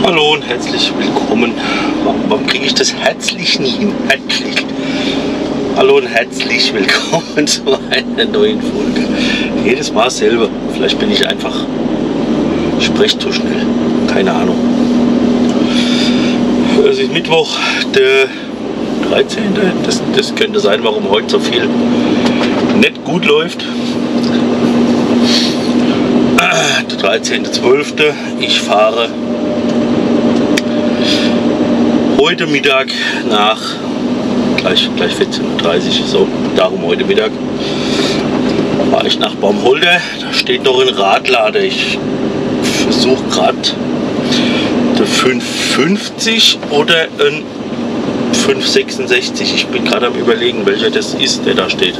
Hallo und herzlich willkommen. Warum kriege ich das herzlich nie hin? Herzlich. Hallo und herzlich willkommen zu einer neuen Folge. Jedes Mal selber. Vielleicht bin ich einfach, spreche zu schnell. Keine Ahnung. Es ist Mittwoch, der 13. Das könnte sein, warum heute so viel nicht gut läuft. Der 13.12. Ich fahre heute Mittag nach gleich 14:30 Uhr, so darum heute Mittag fahre ich nach Baumholder. Da steht noch ein Radlader. Ich versuche gerade der 550 oder ein 566. Ich bin gerade am Überlegen, welcher das ist, der da steht.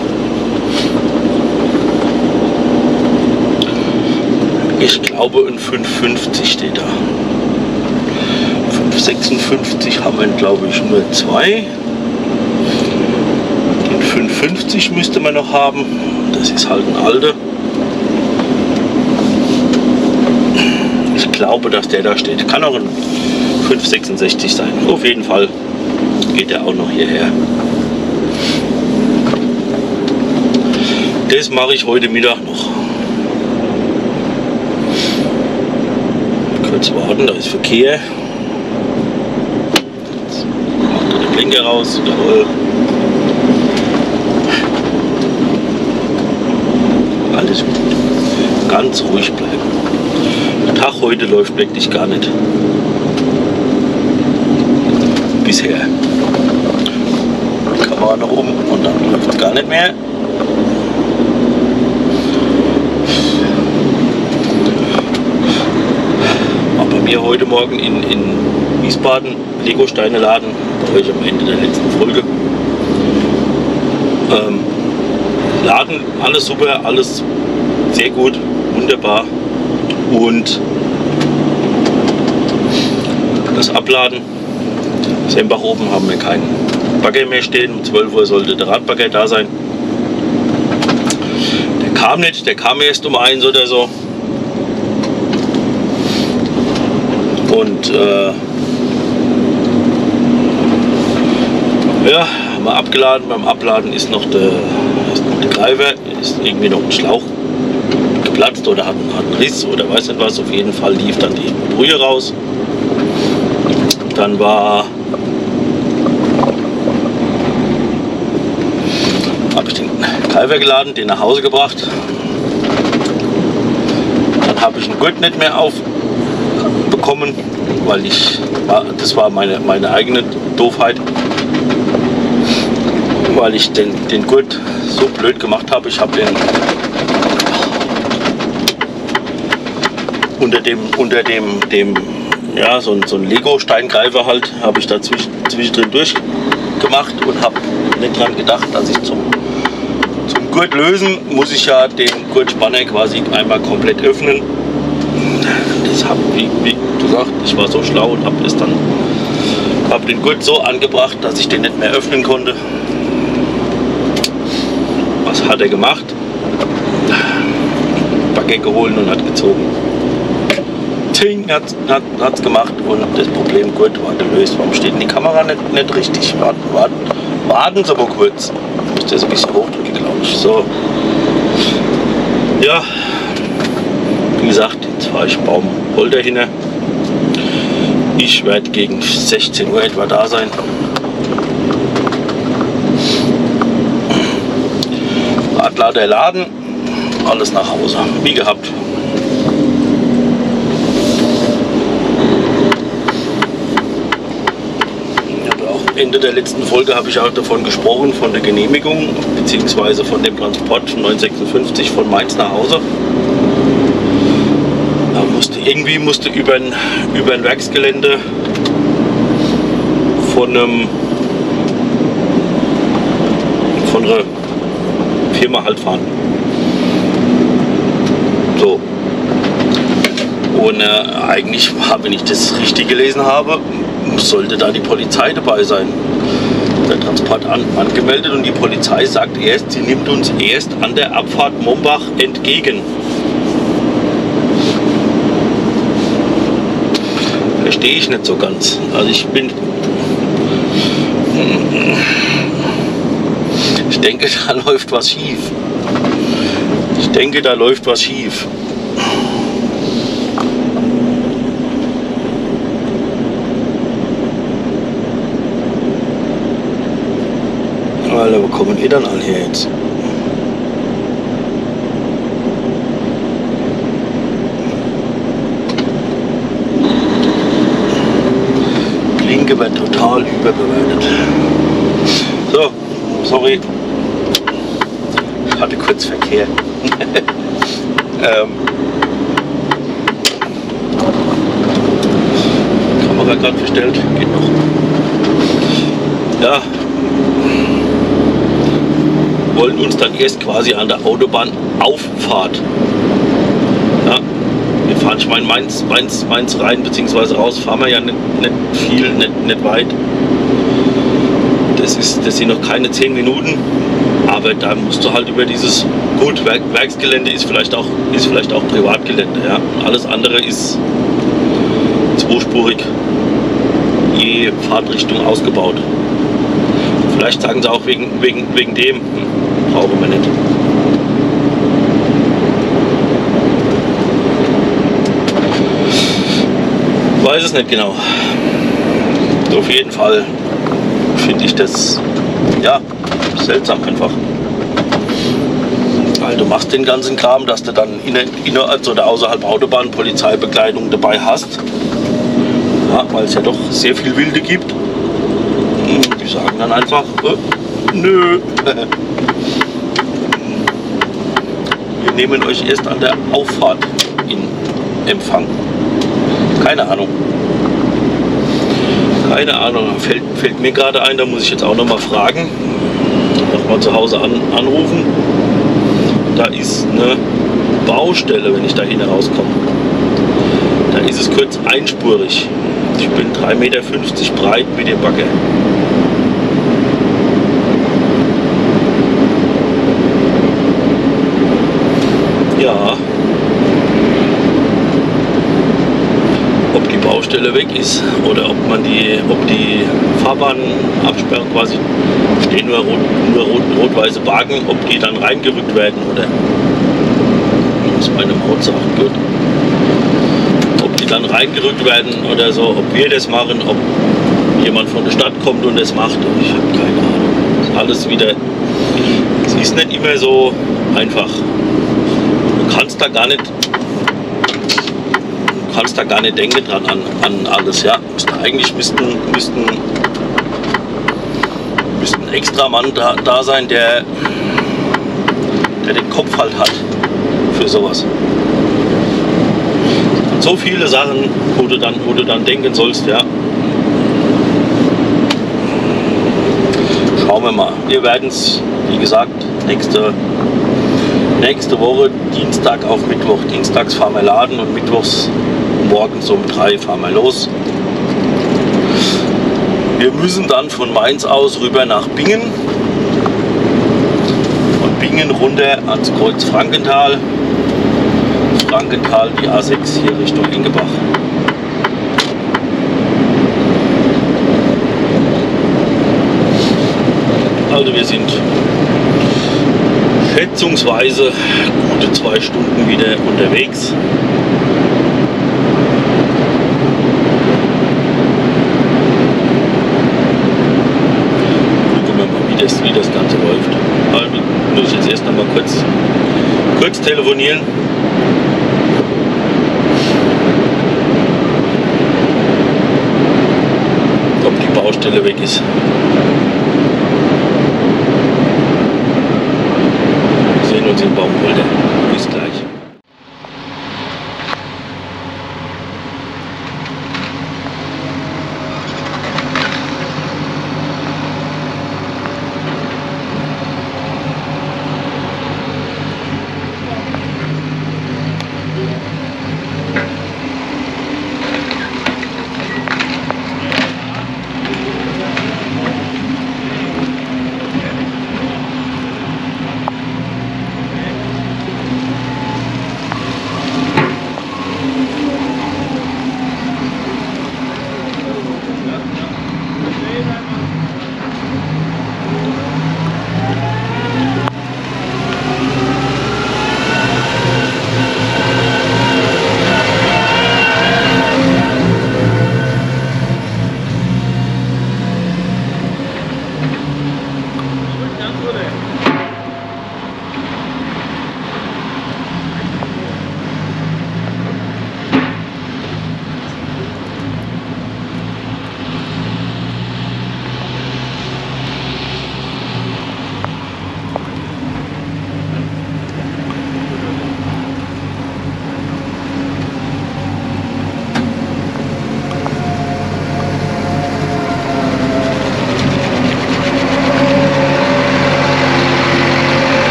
Ich glaube, ein 550 steht da. 556 haben wir, glaube ich, nur zwei. Den 550 müsste man noch haben. Das ist halt ein alter. Ich glaube, dass der da steht. Kann auch ein 566 sein. Auf jeden Fall geht der auch noch hierher. Das mache ich heute Mittag noch. Kurz warten, da ist Verkehr. Jetzt macht er den Blinker raus. Jawohl. Alles gut. Ganz ruhig bleiben. Der Tag heute läuft wirklich gar nicht. Bisher. Die Kamera nach oben und dann läuft es gar nicht mehr. Bei mir heute Morgen in Wiesbaden Lego-Steine laden, bei euch am Ende der letzten Folge. Laden, alles super, alles sehr gut, wunderbar. Und das Abladen, Sembach oben haben wir keinen Bagger mehr stehen. Um 12 Uhr sollte der Radbagger da sein. Der kam nicht, der kam erst um 1 oder so. Und ja, haben wir abgeladen. Beim Abladen ist noch der Greifer, ist irgendwie noch ein Schlauch geplatzt oder hat einen Riss oder weiß nicht was. Auf jeden Fall lief dann die Brühe raus. Dann habe ich den Greifer geladen, den nach Hause gebracht. Dann habe ich den Gurt nicht mehr aufbekommen, weil das war meine eigene Doofheit, weil ich den Gurt so blöd gemacht habe. Ich habe den unter dem ja, so ein Lego-Steingreifer halt, habe ich da zwischendrin durchgemacht und habe nicht dran gedacht, dass ich zum Gurt lösen muss ich ja den Gurtspanner quasi einmal komplett öffnen. Das habe, wie gesagt, ich war so schlau und habe den Gurt so angebracht, dass ich den nicht mehr öffnen konnte. Was hat er gemacht? Bagger geholt und hat gezogen. Ting, hat's gemacht und das Problem Gurt war gelöst. Warum steht denn die Kamera nicht richtig? Warten Sie mal kurz. Ich muss das ein bisschen hochdrücken, glaube ich. So. Ja. Wie gesagt, jetzt fahre ich Baumholder hin. Ich werde gegen 16 Uhr etwa da sein. Radlader laden, alles nach Hause, wie gehabt. Ende der letzten Folge habe ich auch davon gesprochen, von der Genehmigung bzw. von dem Transport 956 von Mainz nach Hause. Musste über ein Werksgelände von einer Firma halt fahren. So. Und eigentlich, wenn ich das richtig gelesen habe, sollte da die Polizei dabei sein. Der Transport angemeldet und die Polizei sagt sie nimmt uns erst an der Abfahrt Mombach entgegen. Verstehe ich nicht so ganz. Also ich denke, da läuft was schief. Ich denke, da läuft was schief. Alter, wo kommen ihr dann alle her jetzt? Linke wird total überbewertet. So, sorry. Ich hatte kurz Verkehr. Kamera gerade verstellt, geht noch. Ja, wollen uns dann erst quasi an der Autobahnauffahrt. Ja, wir fahren, ich meine Mainz rein bzw. raus, fahren wir ja nicht viel, nicht weit. Das sind noch keine 10 Minuten, aber da musst du halt über dieses, gut, Werksgelände ist vielleicht auch Privatgelände, ja. Alles andere ist zweispurig, je Fahrtrichtung ausgebaut. Vielleicht sagen sie auch wegen dem, brauchen wir nicht. Weiß es nicht genau. Auf jeden Fall finde ich das, ja, seltsam einfach. Weil du machst den ganzen Kram, dass du dann innerhalb oder außerhalb Autobahn Polizeibekleidung dabei hast. Ja, weil es ja doch sehr viel Wilde gibt. Die sagen dann einfach, nö. Wir nehmen euch erst an der Auffahrt in Empfang. Keine Ahnung. Keine Ahnung, fällt mir gerade ein, da muss ich jetzt auch noch mal fragen. Nochmal zu Hause anrufen. Da ist eine Baustelle, wenn ich da rauskomme. Da ist es kurz einspurig. Ich bin 3,50 Meter breit mit dem Bagger. Ja. Ob die Baustelle weg ist oder ob die Fahrbahnabsperrung quasi stehen nur rot-weiße Wagen, ob die dann reingerückt werden oder muss meine Maut sagen, gut. Ob die dann reingerückt werden oder so, ob wir das machen, ob jemand von der Stadt kommt und das macht, ich habe keine Ahnung. Das ist alles wieder, es ist nicht immer so einfach. Du kannst da gar nicht denken dran an alles, ja. Eigentlich müssten extra Mann da sein, der den Kopf halt hat für sowas. Und so viele Sachen, wo du dann denken sollst, ja. Schauen wir mal. Wir werden es, wie gesagt, nächste Woche, Dienstag auf Mittwoch. Dienstags fahren wir laden und mittwochs morgens um 3 fahren wir los. Wir müssen dann von Mainz aus rüber nach Bingen. Von Bingen runter ans Kreuz Frankenthal. Frankenthal die A6 hier Richtung Engebach. Also wir sind schätzungsweise gute 2 Stunden wieder unterwegs. Gucken wir mal, wie das Ganze läuft. Also muss ich jetzt erst noch mal kurz telefonieren. Ob die Baustelle weg ist. Wir sehen uns in Baumholder. Bis gleich.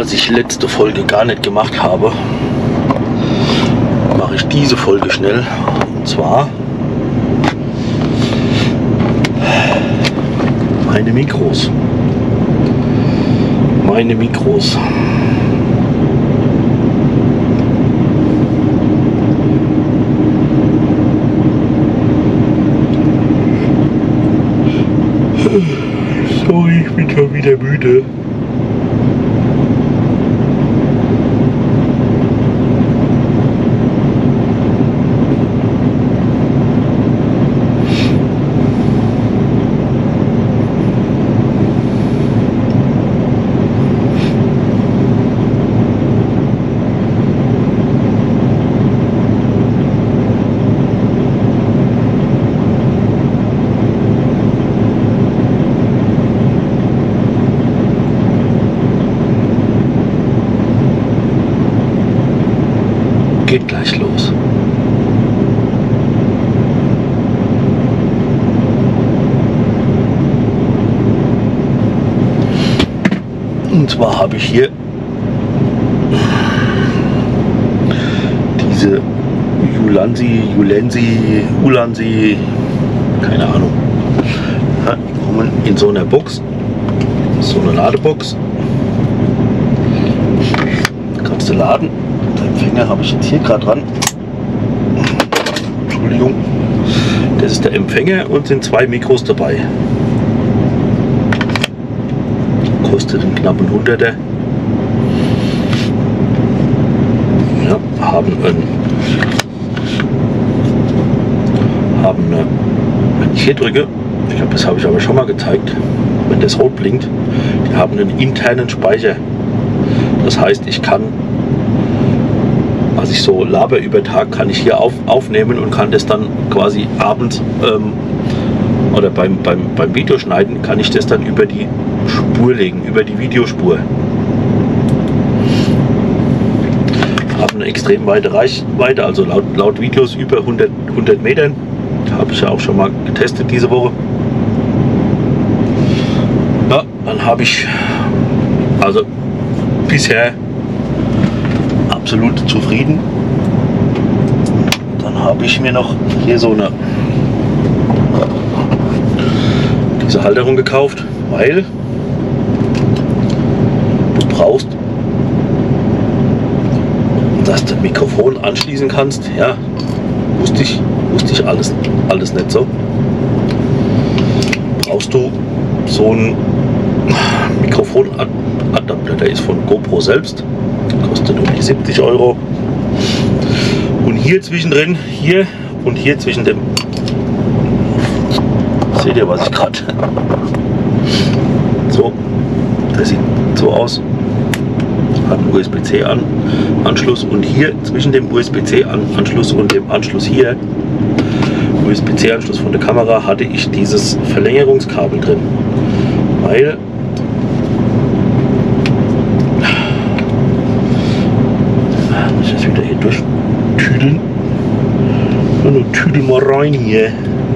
was ich letzte Folge gar nicht gemacht habe, mache ich diese Folge schnell. Und zwar meine Mikros. Sorry, ich bin schon wieder müde. Geht gleich los. Und zwar habe ich hier diese Ulanzi, keine Ahnung. Ja, die kommen in so einer Box, so eine Ladebox. Kannst du laden. Der Empfänger habe ich jetzt hier gerade dran. Entschuldigung. Das ist der Empfänger und sind 2 Mikros dabei. Kostet einen knappen 100er. Ja, wenn ich hier drücke, ich glaube, das habe ich aber schon mal gezeigt, wenn das rot blinkt, die haben einen internen Speicher. Das heißt, ich kann, als ich so laber über Tag, kann ich hier aufnehmen und kann das dann quasi abends oder beim Videoschneiden kann ich das dann über die Spur legen, über die Videospur. Haben eine extrem weite Reichweite, also laut Videos über 100 Metern. Habe ich ja auch schon mal getestet diese Woche. Ja, dann habe ich also bisher absolut zufrieden. Dann habe ich mir noch hier so diese Halterung gekauft, weil du brauchst, dass du ein Mikrofon anschließen kannst. Ja, wusste ich alles nicht so. Brauchst du so einen Mikrofonadapter, der ist von GoPro selbst, kostet um die 70 €. Und hier zwischendrin, hier und hier zwischen dem, seht ihr, was ich gerade, so, das sieht so aus, hat einen USB-C-Anschluss und hier zwischen dem USB-C-Anschluss und dem Anschluss hier, USB-C-Anschluss von der Kamera, hatte ich dieses Verlängerungskabel drin, weil ich jetzt wieder hier durchtüdeln. Nur tüdel mal rein hier.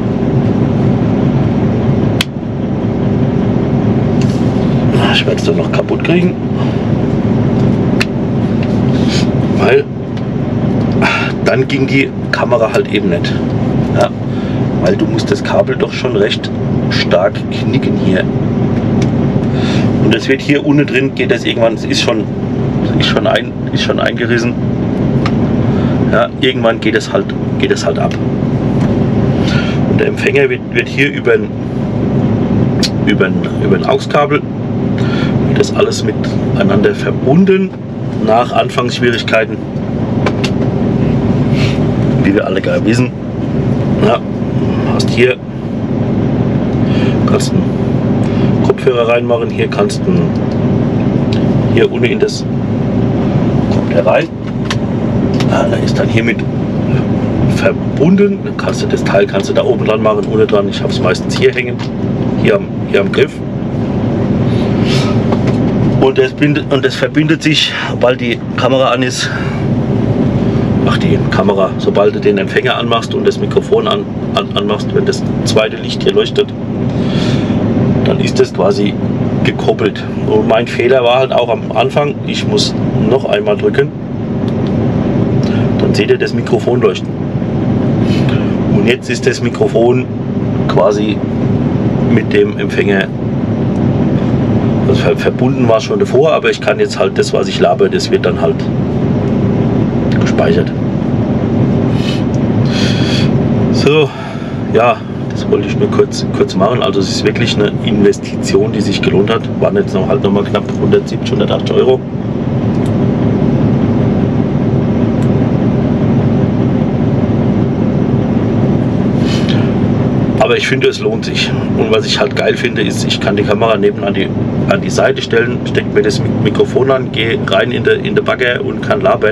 Ich werde es dann noch kaputt kriegen, weil dann ging die Kamera halt eben nicht. Ja, weil du musst das Kabel doch schon recht stark knicken hier. Und das wird hier unten drin, geht das irgendwann, es ist schon eingerissen. Ja, irgendwann geht es halt ab. Und der Empfänger wird hier über ein AUX-Kabel, wird das alles miteinander verbunden. Nach Anfangsschwierigkeiten, wie wir alle gar wissen. Ja, hast hier, kannst einen Kopfhörer reinmachen, hier kannst du hier unten in das, kommt er rein. Ja, da ist dann hiermit verbunden. Dann kannst du das Teil da oben dran machen, ohne dran. Ich habe es meistens hier hängen, hier am Griff. Und das verbindet sich, weil die Kamera an ist. Ach, die Kamera, sobald du den Empfänger anmachst und das Mikrofon anmachst, wenn das zweite Licht hier leuchtet, dann ist das quasi gekoppelt. Und mein Fehler war halt auch am Anfang, ich muss noch einmal drücken, dann seht ihr das Mikrofon leuchten. Und jetzt ist das Mikrofon quasi mit dem Empfänger, also verbunden war es schon davor, aber ich kann jetzt halt das, was ich laber, das wird dann halt gespeichert. So, ja, das wollte ich nur kurz machen. Also es ist wirklich eine Investition, die sich gelohnt hat. Waren jetzt noch halt nochmal knapp 170, 180 Euro. Aber ich finde, es lohnt sich. Und was ich halt geil finde, ist, ich kann die Kamera nebenan an die Seite stellen, stecke mir das Mikrofon an, gehe rein in den Bagger und kann labern.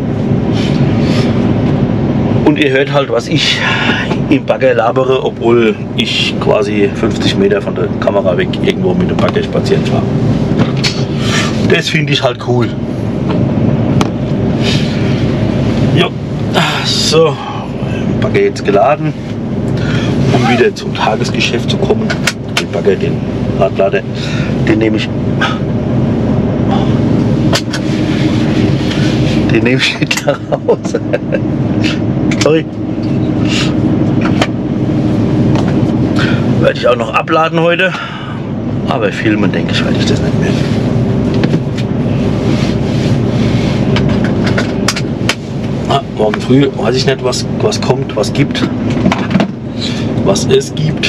Und ihr hört halt, was ich im Bagger labere, obwohl ich quasi 50 Meter von der Kamera weg irgendwo mit dem Bagger spazieren fahre. Das finde ich halt cool. Ja, so, Bagger jetzt geladen. Um wieder zum Tagesgeschäft zu kommen, den Bagger, den Radlader, den nehme ich mit nach Hause. Sorry. Werde ich auch noch abladen heute, aber filmen, denke ich, werde ich das nicht mehr. Morgen früh weiß ich nicht, was kommt, was es gibt.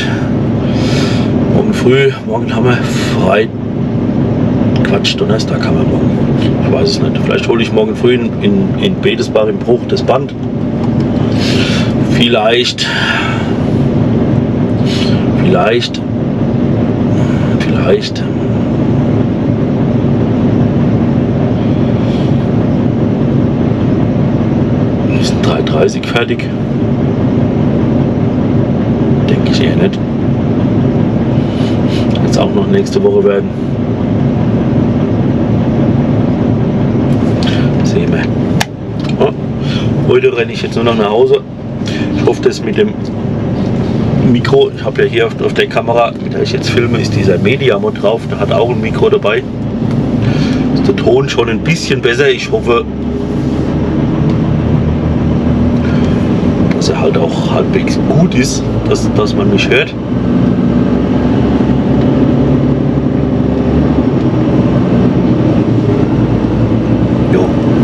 Morgen haben wir frei. Quatsch, Donnerstag haben wir morgen. Ich weiß es nicht. Vielleicht hole ich morgen früh in Bedesbach im Bruch das Band. Vielleicht. Ist 3:30 fertig. Denke ich eher nicht. Jetzt auch noch nächste Woche werden. Sehen wir. Oh, heute renne ich jetzt nur noch nach Hause. Ich hoffe, das mit dem Mikro, ich habe ja hier auf der Kamera, mit der ich jetzt filme, ist dieser Media-Mod drauf. Da hat auch ein Mikro dabei. Ist der Ton schon ein bisschen besser. Ich hoffe, dass er halt auch halbwegs gut ist, dass man mich hört. Jo.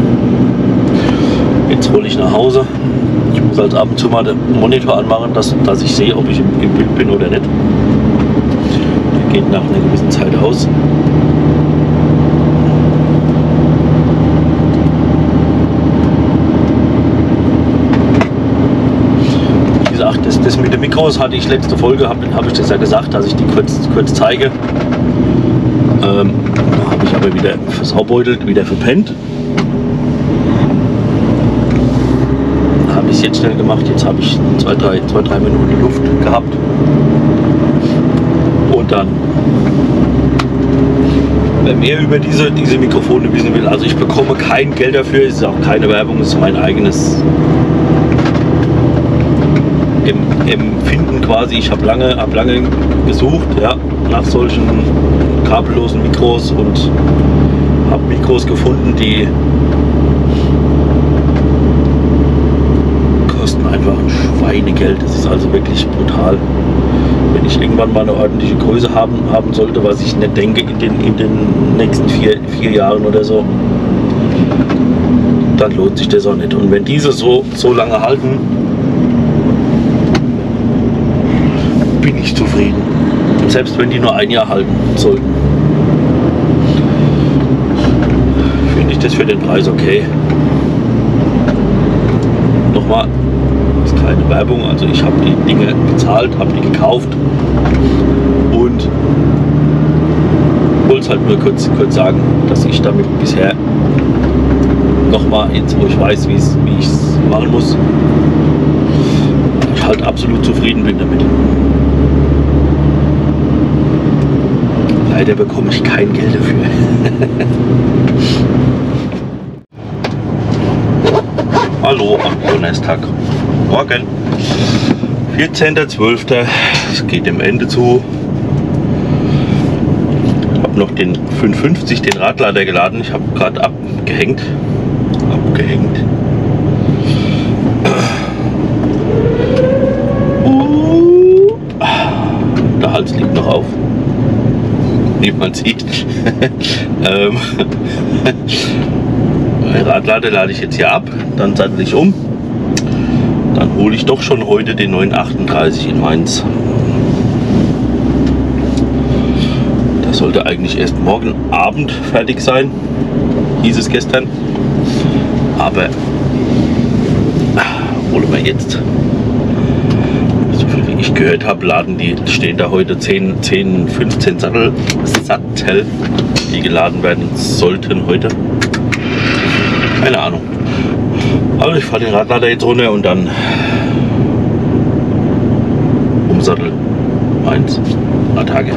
Jetzt hole ich nach Hause. Ich muss halt ab und zu mal den Monitor anmachen, dass ich sehe, ob ich im Bild bin oder nicht. Der geht nach einer gewissen Zeit aus. Das mit den Mikros hatte ich letzte Folge, habe ich das ja gesagt, dass ich die kurz zeige. Habe ich aber wieder versaubeutelt, wieder verpennt. Habe ich es jetzt schnell gemacht, jetzt habe ich 2-3 Minuten Luft gehabt. Und dann, wer mehr über diese Mikrofone wissen will, also ich bekomme kein Geld dafür, es ist auch keine Werbung, es ist mein eigenes Empfinden quasi. Ich habe lange gesucht, ja, nach solchen kabellosen Mikros und habe Mikros gefunden, die kosten einfach ein Schweinegeld. Das ist also wirklich brutal. Wenn ich irgendwann mal eine ordentliche Größe haben sollte, was ich nicht denke in den nächsten vier Jahren oder so, dann lohnt sich das auch nicht. Und wenn diese so lange halten, bin ich zufrieden. Selbst wenn die nur ein Jahr halten sollten, finde ich das für den Preis okay. Nochmal, ist keine Werbung, also ich habe die Dinge bezahlt, habe die gekauft und wollte es halt nur kurz sagen, dass ich damit bisher nochmal, jetzt wo ich weiß, wie ich es machen muss, ich halt absolut zufrieden bin damit. Leider bekomme ich kein Geld dafür. Hallo am Donnerstag. Morgen. 14.12. Es geht dem Ende zu. Ich habe noch den 550, den Radlader geladen. Ich habe gerade abgehängt. Der Hals liegt noch auf, wie man sieht. Den Radlader lade ich jetzt hier ab, dann sattel ich um. Dann hole ich doch schon heute den 938 in Mainz. Das sollte eigentlich erst morgen Abend fertig sein, hieß es gestern. Aber holen wir jetzt. So viel wie ich gehört habe, stehen da heute 10, 15 Sattel, die geladen werden sollten heute. Keine Ahnung. Also ich fahre den Radlader jetzt runter und dann umsattel Mainz, ein paar Tage.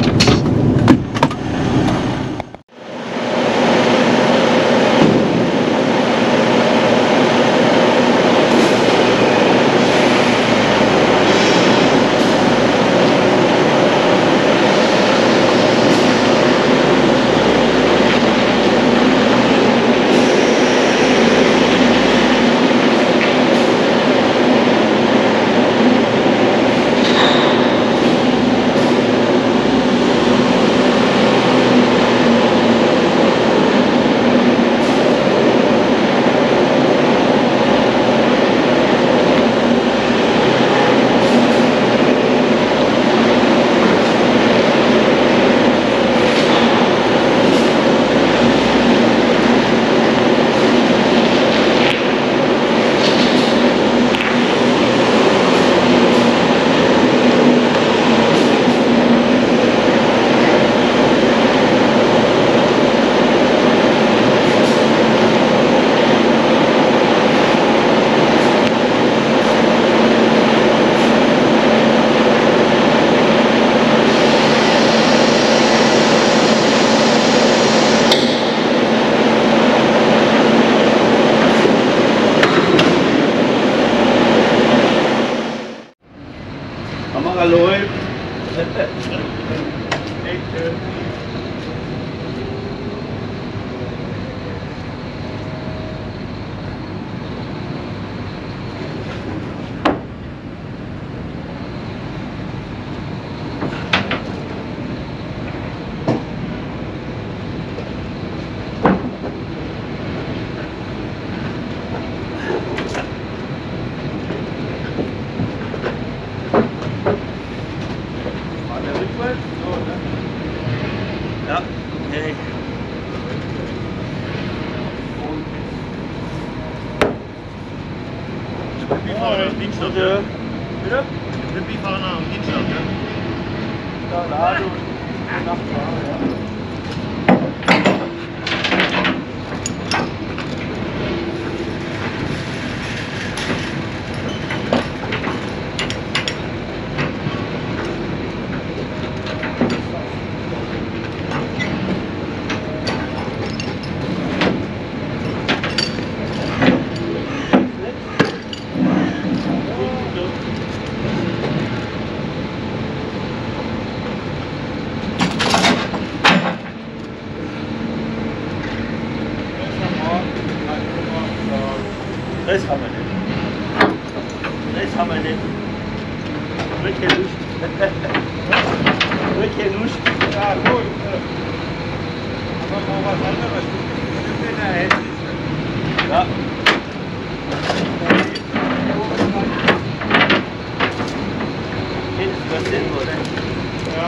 Kamera läuft. Ja, okay. Wir fahren am Dienstag. Bitte? Wir fahren am Dienstag, ja? Da Lade und Nachtfahrt, ja. Das haben wir nicht. Das haben wir nicht. Wird hier nicht. Wird hier nicht. Ja, gut. Aber mal was anderes. Das ist der hässliche. Ja. Hier ist was Sinn, oder? Ja.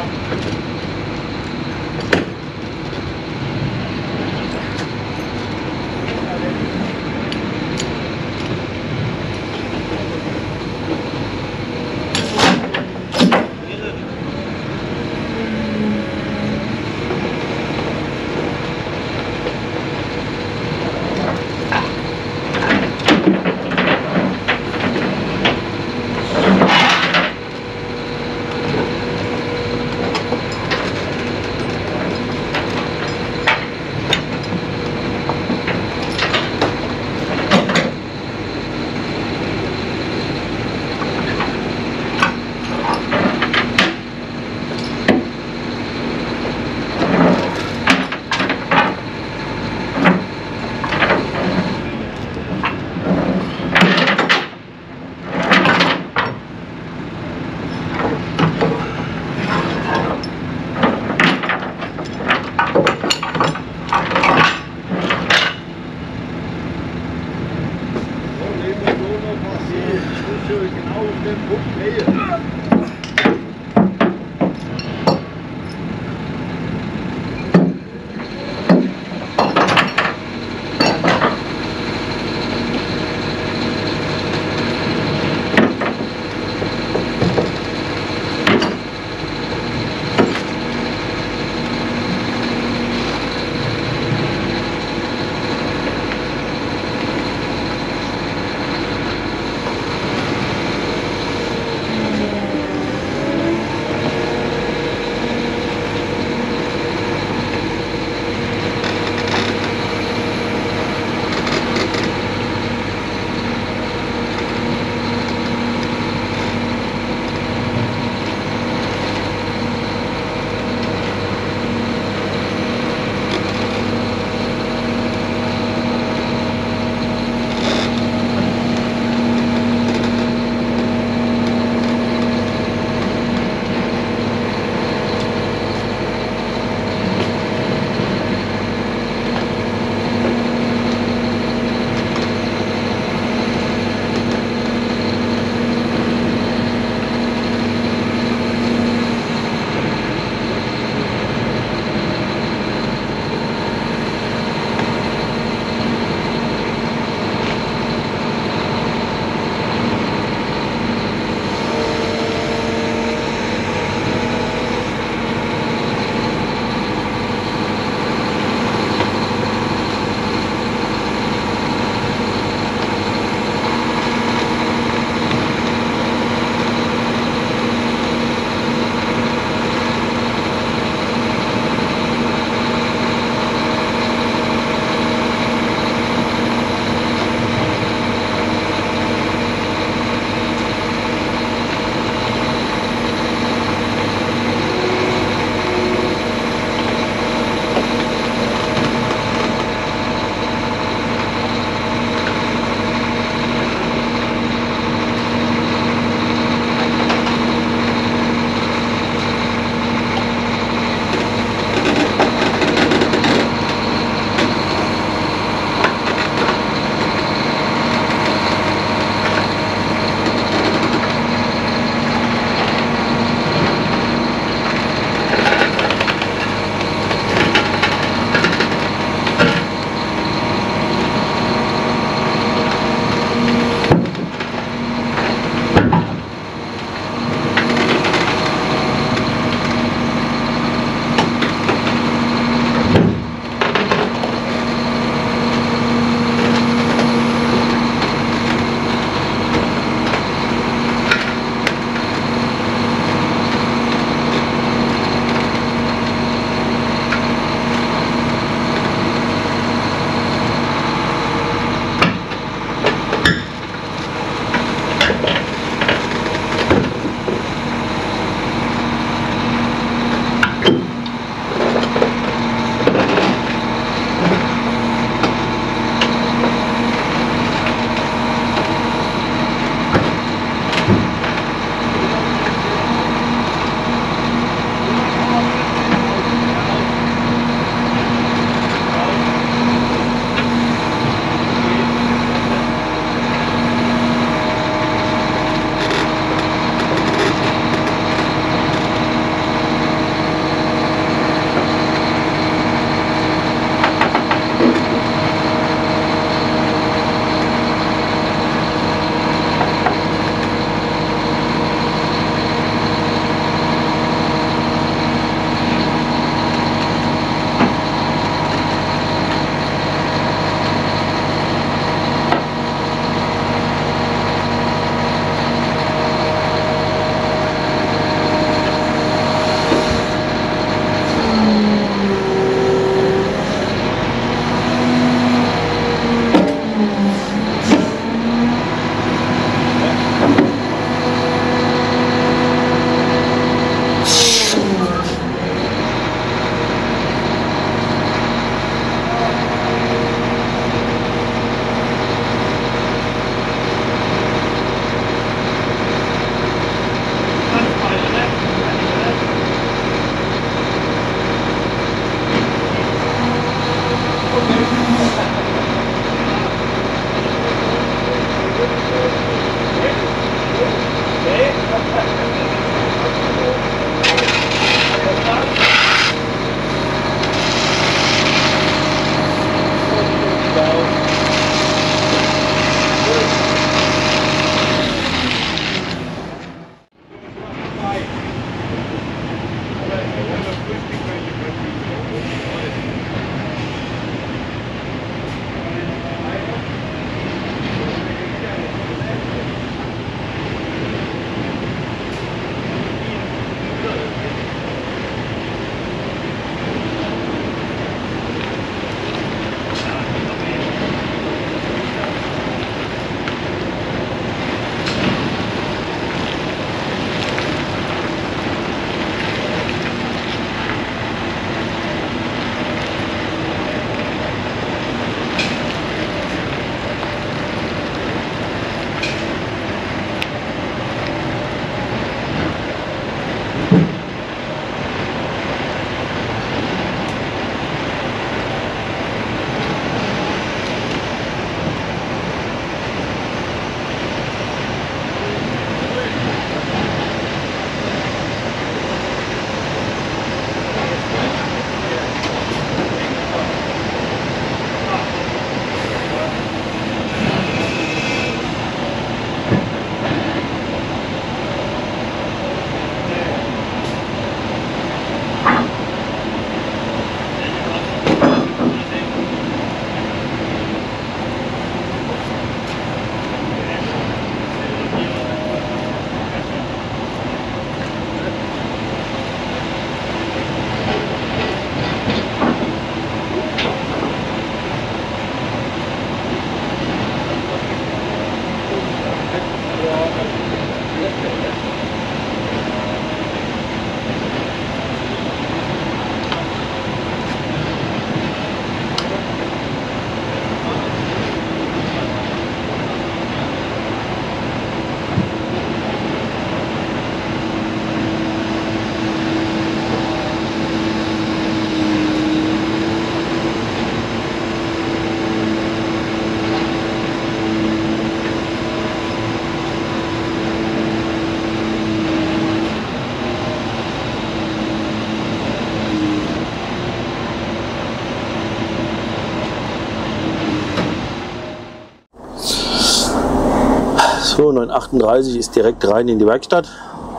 So, 938 ist direkt rein in die Werkstatt.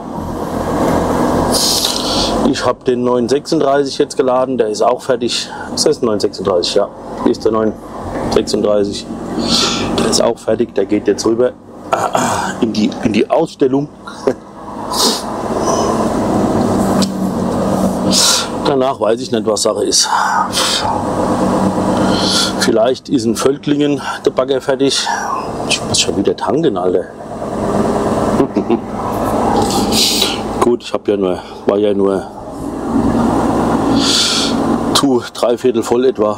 Ich habe den 936 jetzt geladen, der ist auch fertig. Ist das 936? Ja, hier ist der 936. Der ist auch fertig, der geht jetzt rüber in die Ausstellung. Danach weiß ich nicht, was Sache ist. Vielleicht ist in Völklingen der Bagger fertig. Ich muss schon wieder tanken, Alter. Gut, ich habe ja nur, war ja nur 3/4 voll etwa.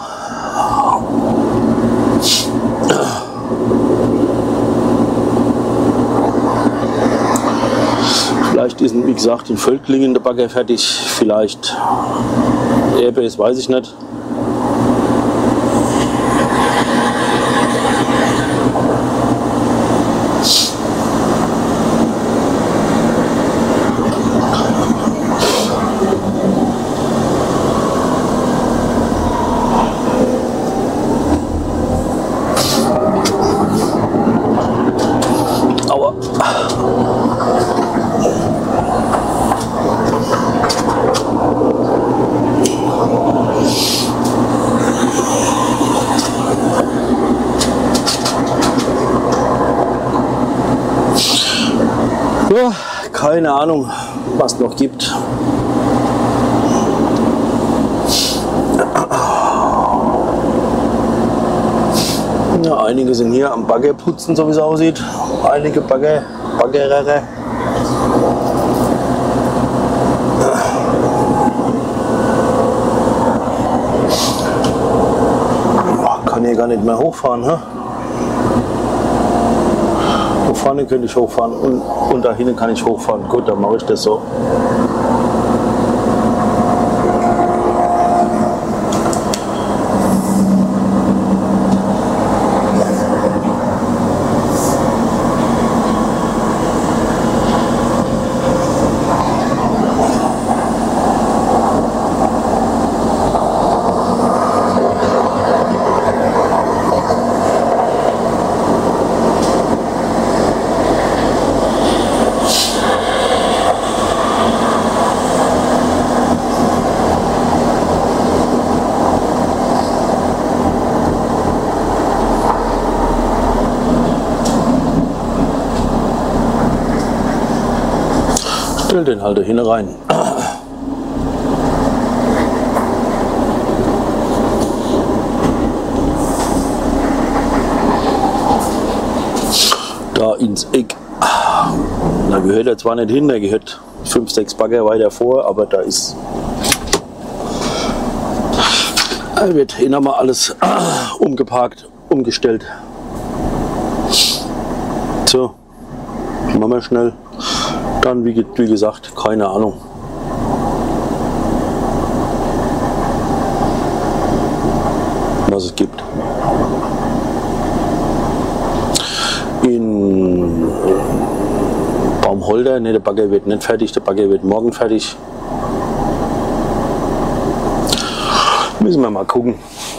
Vielleicht ist, wie gesagt, in Völklingen der Bagger fertig. Vielleicht Airbase, weiß ich nicht. Ja, keine Ahnung, was noch gibt. Ja, einige sind hier am Bagger putzen, so wie es aussieht. Einige Baggerer. Kann hier gar nicht mehr hochfahren, hä? Da vorne könnte ich hochfahren und da hinten kann ich hochfahren. Gut, dann mache ich das so. Stell den halt da hinten rein. Da ins Eck. Da gehört er zwar nicht hin, der gehört 5, 6 Bagger weiter vor, aber da ist. Da wird hier nochmal alles umgeparkt, umgestellt. So, machen wir schnell. Dann, wie gesagt, keine Ahnung. Was es gibt. In Baumholder, ne, der Bagger wird nicht fertig, der Bagger wird morgen fertig. Müssen wir mal gucken.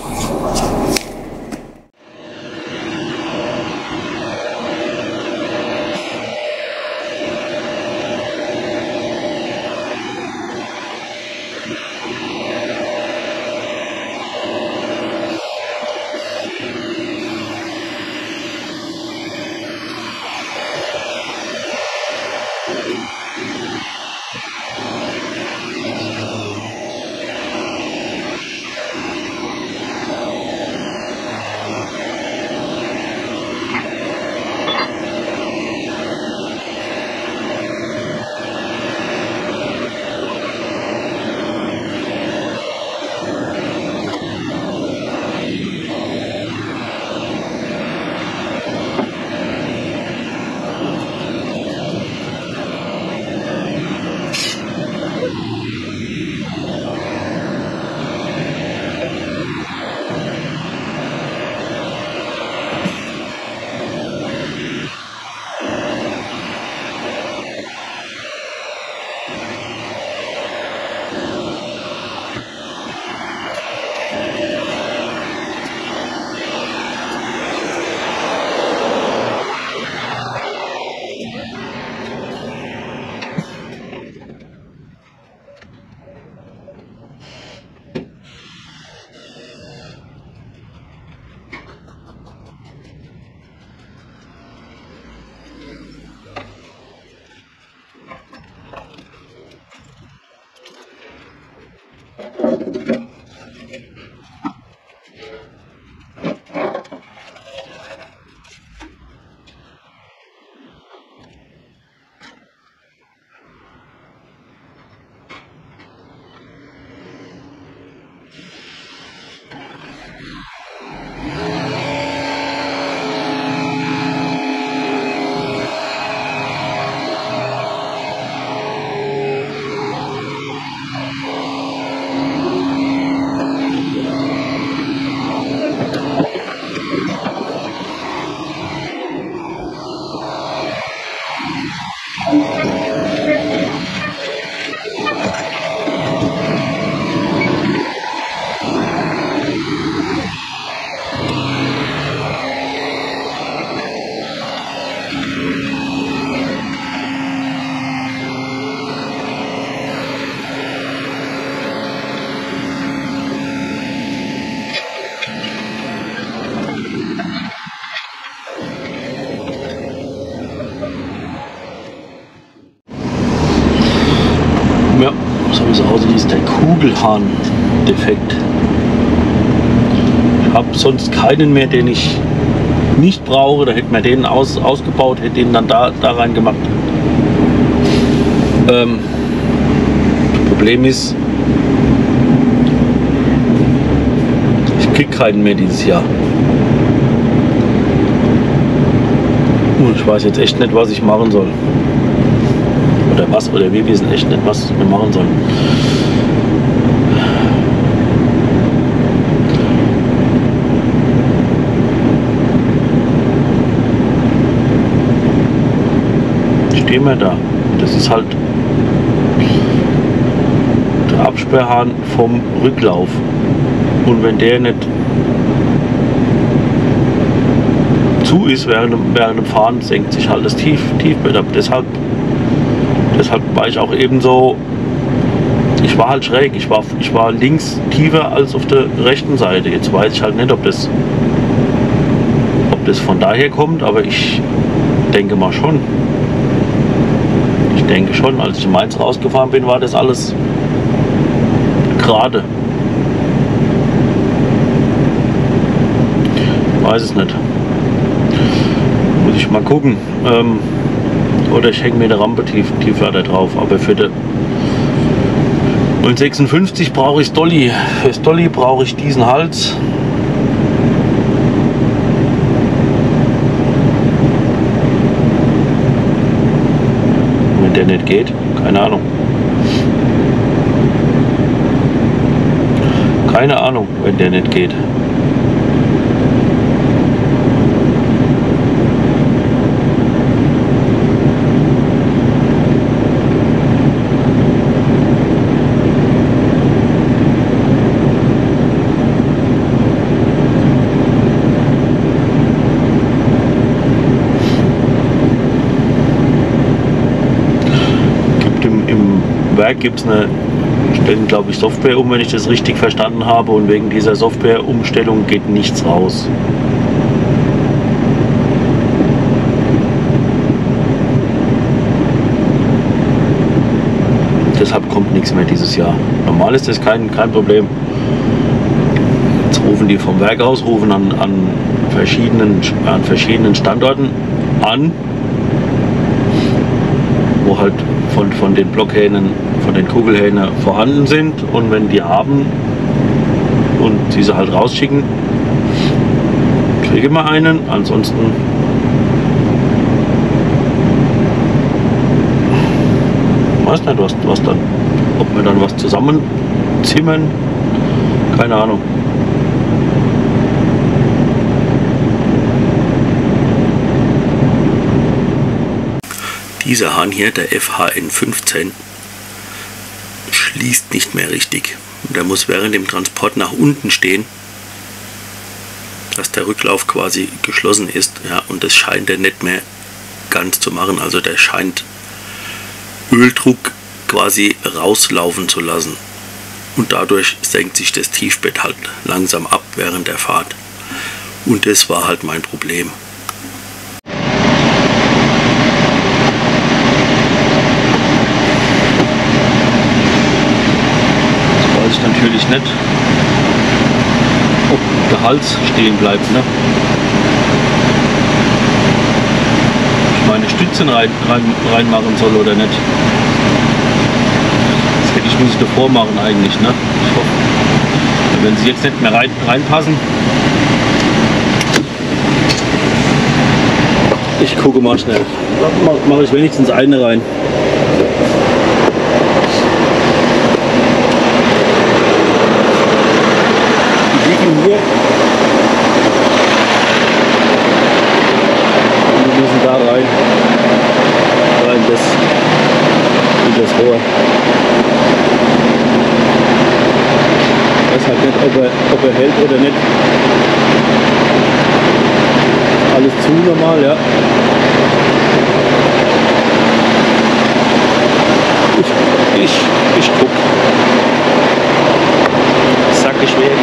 Ja, so wie es aussieht, ist der Kugelhahn defekt. Ich habe sonst keinen mehr, den ich nicht brauche. Da hätte man den ausgebaut, hätte den dann da rein gemacht. Problem ist, ich krieg keinen mehr dieses Jahr. Und ich weiß jetzt echt nicht, was ich machen soll. Oder wir wissen echt nicht, was wir machen sollen. Stehen wir da. Das ist halt der Absperrhahn vom Rücklauf. Und wenn der nicht zu ist während dem Fahren, senkt sich halt das Tiefbett ab. Deshalb war ich auch eben so, ich war halt schräg, ich war links tiefer als auf der rechten Seite. Jetzt weiß ich halt nicht, ob das von daher kommt, aber ich denke mal schon. Ich denke schon, als ich in Mainz rausgefahren bin, war das alles gerade. Weiß es nicht. Muss ich mal gucken. Oder ich hänge mir eine Rampe Tieflader drauf. Aber für die 056 brauche ich Dolly. Fürs Dolly brauche ich diesen Hals. Wenn der nicht geht, keine Ahnung. Keine Ahnung, wenn der nicht geht. Gibt es stellen, glaube ich, Software um, wenn ich das richtig verstanden habe, und wegen dieser Software-Umstellung geht nichts raus. Deshalb kommt nichts mehr dieses Jahr. Normal ist das kein Problem. Jetzt rufen die vom Werk aus, rufen an verschiedenen Standorten an, wo halt von den Blockhähnen, von den Kugelhähnen vorhanden sind, und wenn die haben und diese halt rausschicken, kriege ich mal einen. Ansonsten weiß nicht, was dann, ob wir dann was zusammenzimmern, keine Ahnung. Dieser Hahn hier, der FHN15, schließt nicht mehr richtig. Der muss während dem Transport nach unten stehen, dass der Rücklauf quasi geschlossen ist. Ja, und das scheint er nicht mehr ganz zu machen. Also der scheint Öldruck quasi rauslaufen zu lassen. Und dadurch senkt sich das Tiefbett halt langsam ab während der Fahrt. Und das war halt mein Problem. Natürlich nicht, ob der Hals stehen bleibt, ne? Ich meine Stützen reinmachen soll oder nicht. Das hätte ich muss ich davor machen eigentlich, ne? Ich hoffe, wenn sie jetzt nicht mehr reinpassen. Ich gucke mal schnell. Mache ich wenigstens eine rein. Hier. Und wir müssen da rein in das Rohr. Ich weiß halt nicht, ob er hält oder nicht. Alles zu normal, ja. Ich guck. Sacke schwer.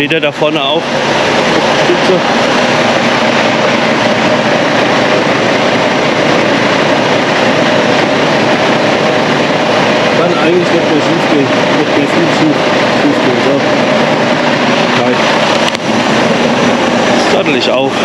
Steht er da vorne auch auf der Stütze. Kann eigentlich nicht mehr schief gehen. Nicht mehr schief gehen. So. Nein. Sattel ich auf.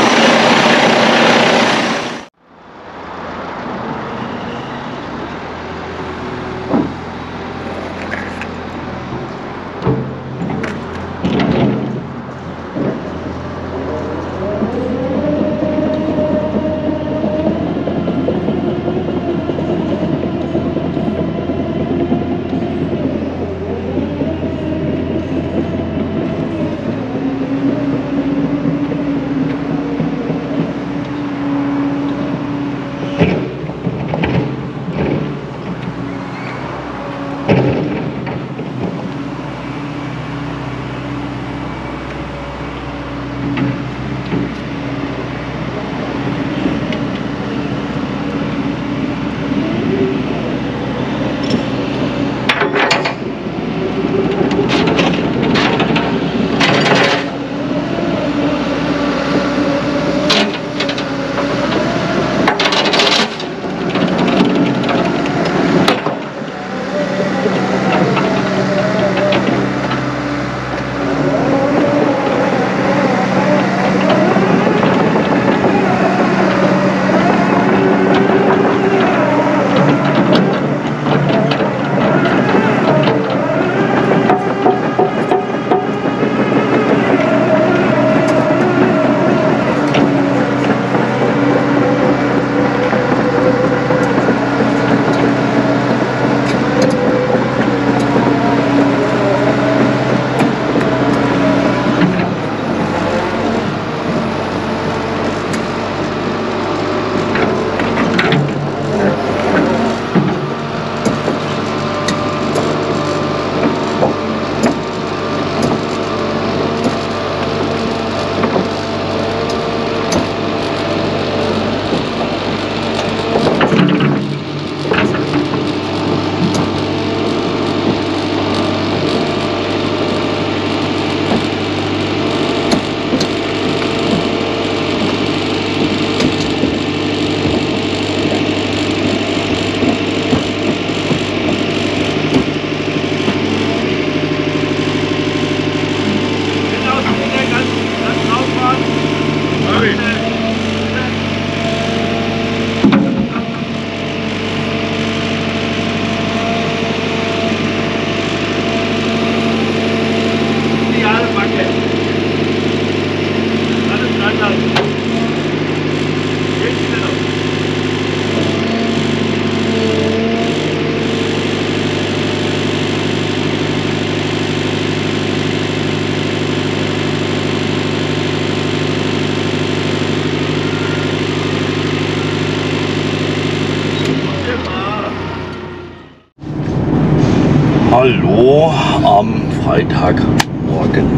Hallo am Freitagmorgen.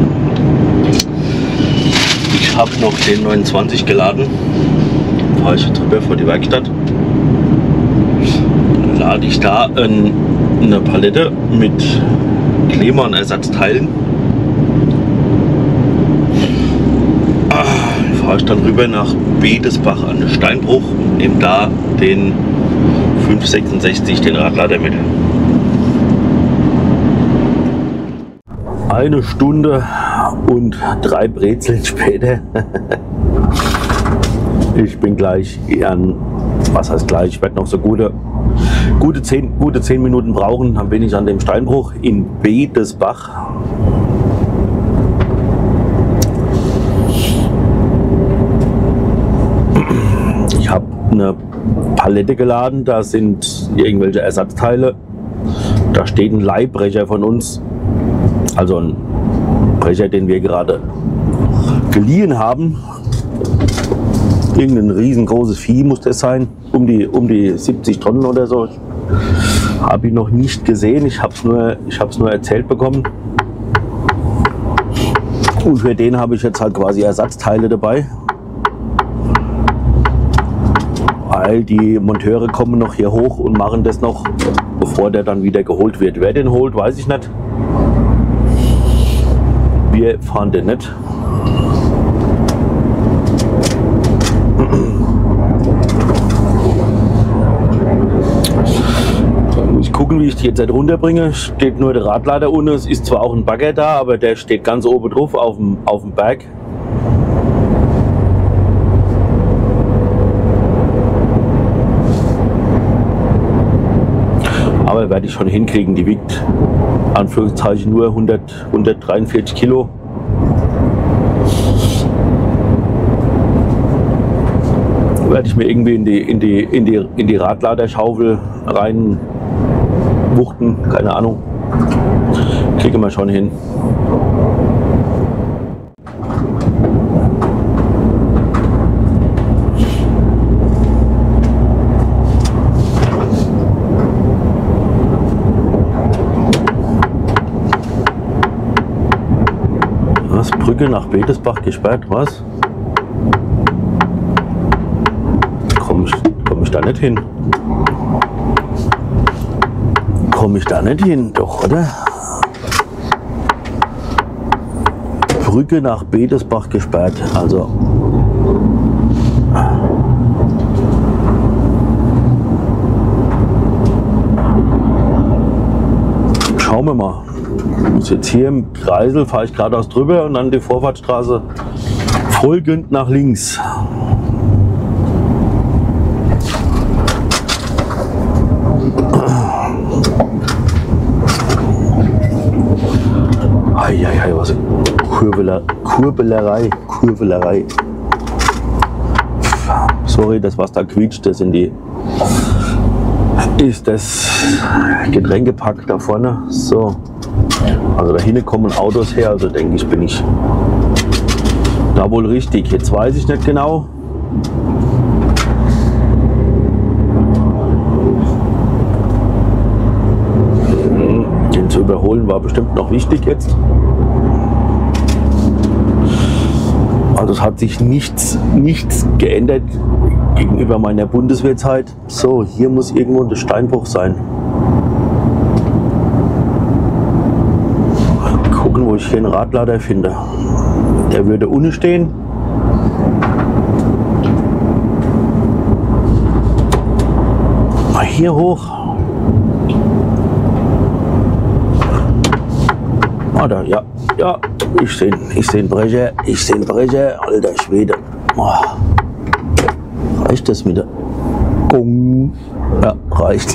Ich habe noch den 29 geladen. Fahre ich jetzt rüber vor die Werkstatt. Lade ich da eine Palette mit Klemann-Ersatzteilen. Fahre ich dann rüber nach Bedesbach an den Steinbruch. Nehme da den 566, den Radlader mit. Eine Stunde und 3 Brezeln später. Ich bin gleich an, was heißt gleich, ich werde noch so gute 10 Minuten brauchen, dann bin ich an dem Steinbruch in Bedesbach. Ich habe eine Palette geladen, da sind irgendwelche Ersatzteile. Da steht ein Leihbrecher von uns. Also ein Brecher, den wir gerade geliehen haben. Irgendein riesengroßes Vieh muss das sein. Um die 70 Tonnen oder so. Habe ich noch nicht gesehen. Ich habe es nur erzählt bekommen. Und für den habe ich jetzt halt quasi Ersatzteile dabei. Weil die Monteure kommen noch hier hoch und machen das noch, bevor der dann wieder geholt wird. Wer den holt, weiß ich nicht. Wir fahren den nicht. Muss ich gucken, wie ich die jetzt nicht runterbringe. Steht nur der Radlader unten. Es ist zwar auch ein Bagger da, aber der steht ganz oben drauf auf dem Berg. Aber werde ich schon hinkriegen. Die wiegt Anführungszeichen nur 143 Kilo. Werde ich mir irgendwie in die Radladerschaufel rein wuchten, keine Ahnung. Kriegen wir schon hin. Was? Brücke nach Betesbach gesperrt? Was? Komm ich da nicht hin? Komme ich da nicht hin? Doch, oder? Brücke nach Betesbach gesperrt. Also. Schauen wir mal. Ich muss jetzt hier im Kreisel, fahre ich geradeaus drüber und dann die Vorfahrtsstraße folgend nach links. Eieiei, was Kurbelerei. Sorry, das was da quietscht, das ist das Getränkepack da vorne. So, also da hinten kommen Autos her, also denke ich, bin ich da wohl richtig. Jetzt weiß ich nicht genau. Den zu überholen war bestimmt noch wichtig jetzt. Also es hat sich nichts geändert gegenüber meiner Bundeswehrzeit. So, hier muss irgendwo der Steinbruch sein. Gucken, wo ich hier einen Radlader finde. Der würde unten stehen. Mal hier hoch. Ah, da, ja, ich sehe einen Brecher, alter Schwede. Oh. Reicht das wieder? Gong. Ja, reicht.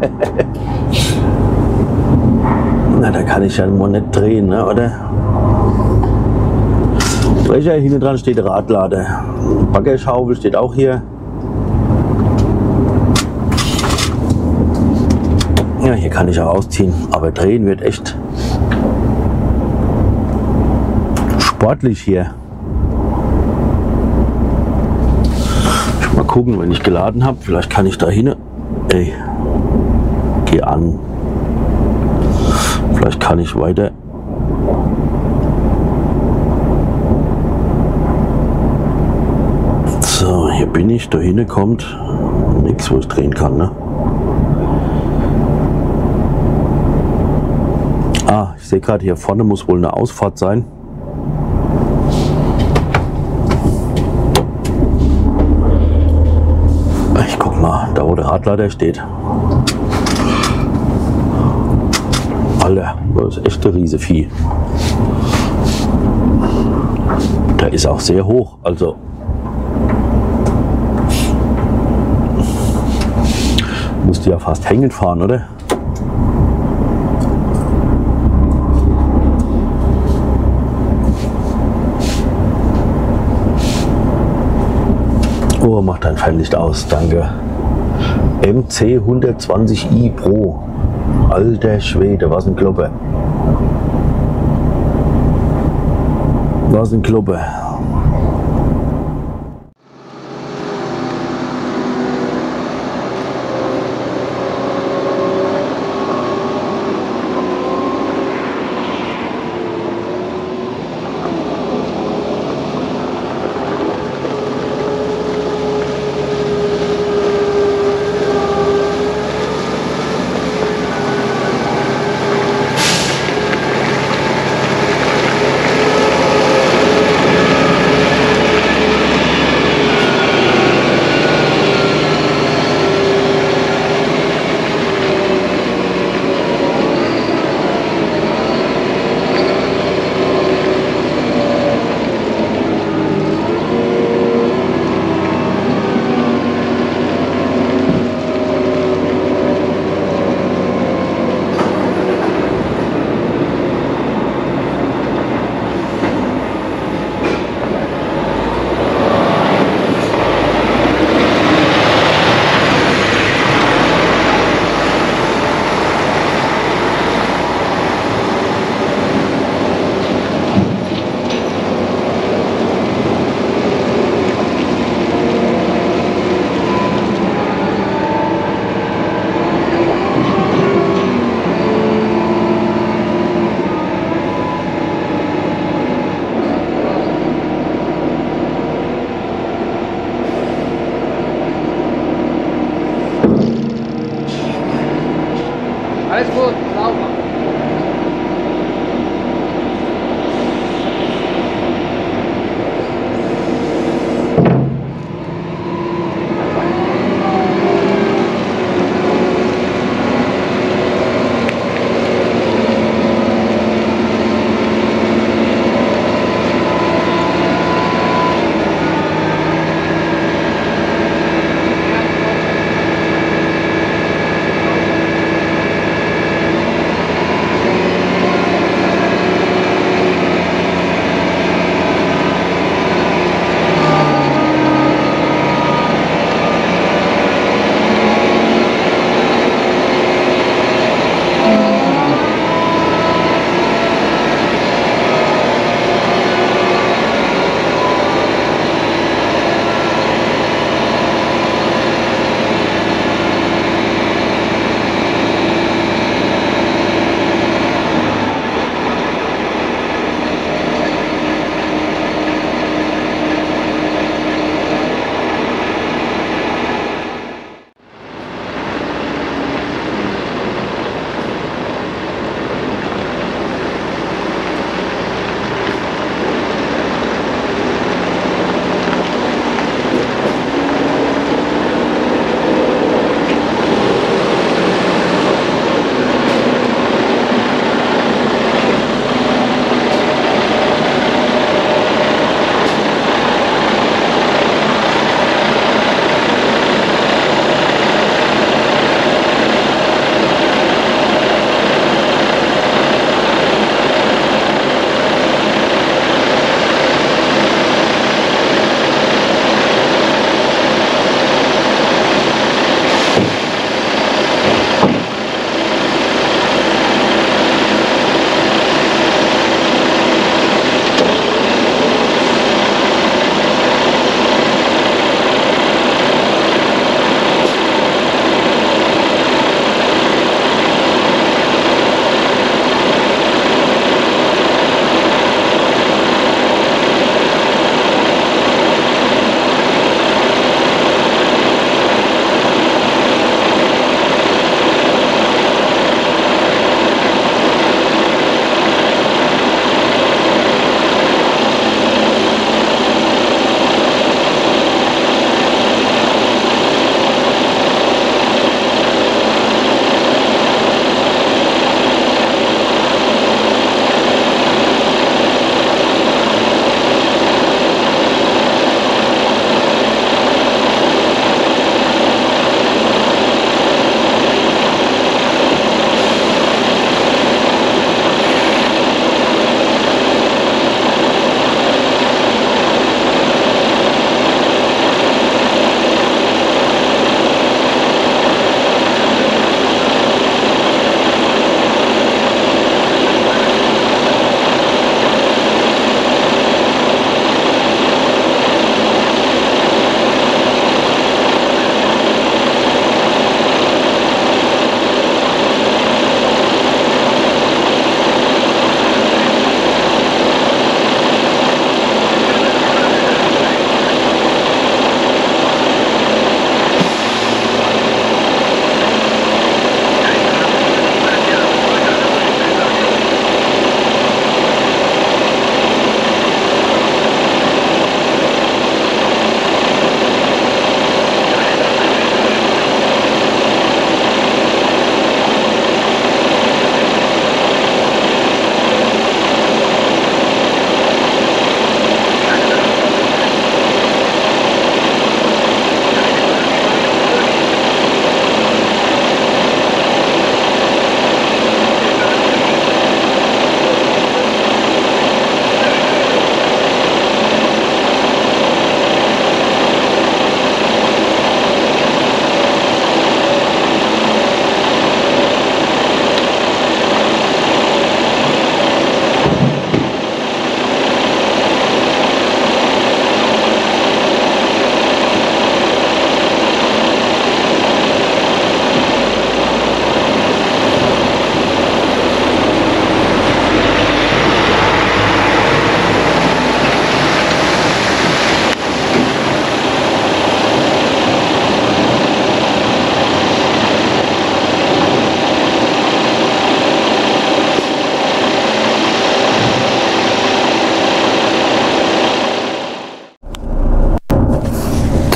Na, da kann ich ja mal nicht drehen, ne, oder? Brecher, hinten dran steht der Radlader. Baggerschaufel steht auch hier. Ja, hier kann ich auch ausziehen, aber drehen wird echt sportlich hier. Mal gucken, wenn ich geladen habe, vielleicht kann ich da hin. Ey, geh an. Vielleicht kann ich weiter. So, hier bin ich, da hinten kommt nichts, wo ich drehen kann, ne? Ah, ich sehe gerade, hier vorne muss wohl eine Ausfahrt sein. Ich guck mal, da wo der Radlader steht. Alter, das ist echt ein Riesenvieh. Der ist auch sehr hoch, also musst du ja fast hängend fahren, oder? Oh, mach dein Fernlicht aus, danke. MC 120i Pro. Alter Schwede, was ein Kloppe. Was ein Kloppe. Alles gut, sauber.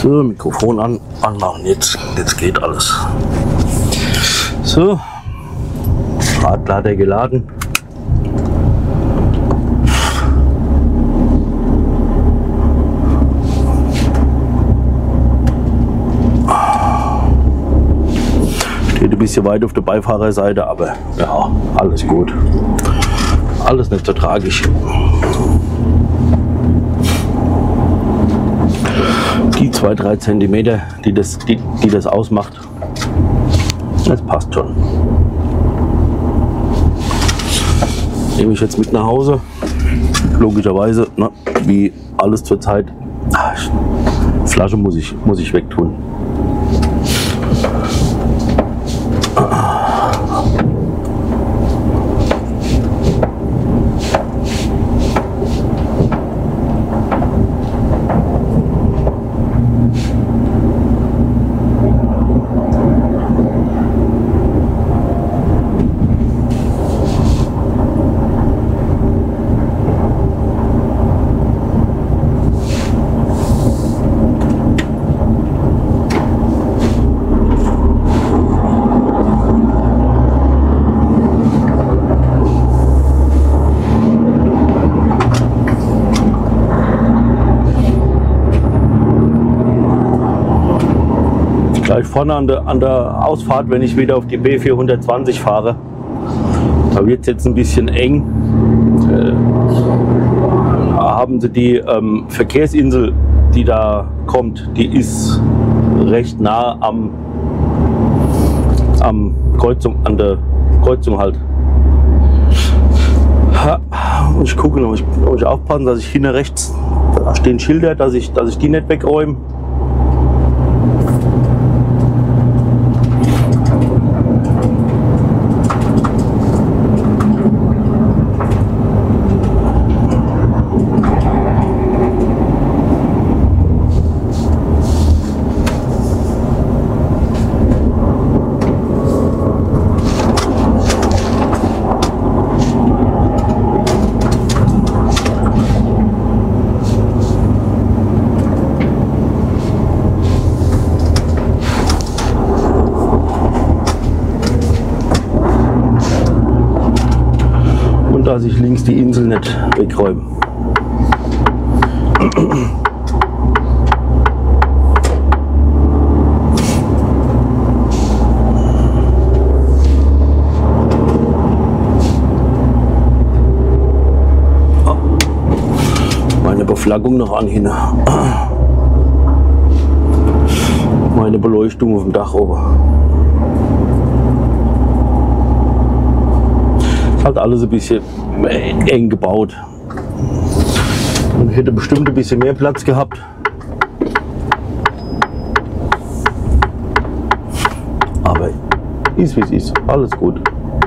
So, Mikrofon anmachen, jetzt geht alles. So, Radlader geladen. Steht ein bisschen weit auf der Beifahrerseite, aber ja, alles gut. Alles nicht so tragisch. Die 2-3 Zentimeter, die das ausmacht, das passt schon. Nehme ich jetzt mit nach Hause. Logischerweise, ne, wie alles zurzeit. Flasche muss ich wegtun. Gleich vorne an der Ausfahrt, wenn ich wieder auf die B420 fahre, da wird es jetzt ein bisschen eng. Haben sie die Verkehrsinsel, die da kommt, die ist recht nah an der Kreuzung halt. Und ich gucke, ob ich aufpassen, dass ich hinten rechts, da stehen Schilder, dass ich die nicht wegräume. Dass ich links die Insel nicht wegräume. Meine Beflaggung noch an hin. Meine Beleuchtung auf dem Dach oben. Halt alles ein bisschen eng gebaut. Und hätte bestimmt ein bisschen mehr Platz gehabt. Aber ist wie es ist. Alles gut.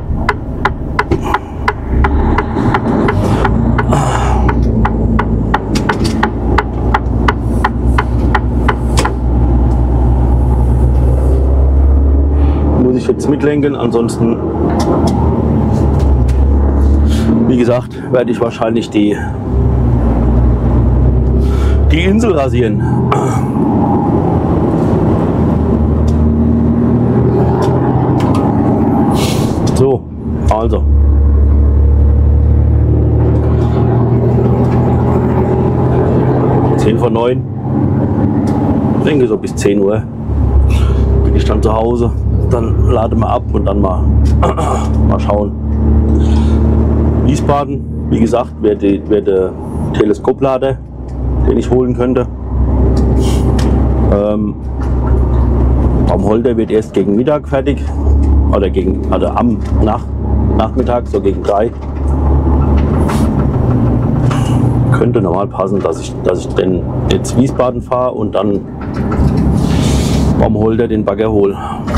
Muss ich jetzt mitlenken, ansonsten, wie gesagt, werde ich wahrscheinlich die Insel rasieren. So, also. Zehn vor 9. Ich denke so bis 10 Uhr bin ich dann zu Hause. Dann laden wir ab und dann mal schauen. Wiesbaden, wie gesagt, wäre der Teleskoplader, den ich holen könnte. Baumholder wird erst gegen Mittag fertig oder am Nachmittag, so gegen 3. Könnte normal passen, dass ich dann jetzt Wiesbaden fahre und dann Baumholder den Bagger hole.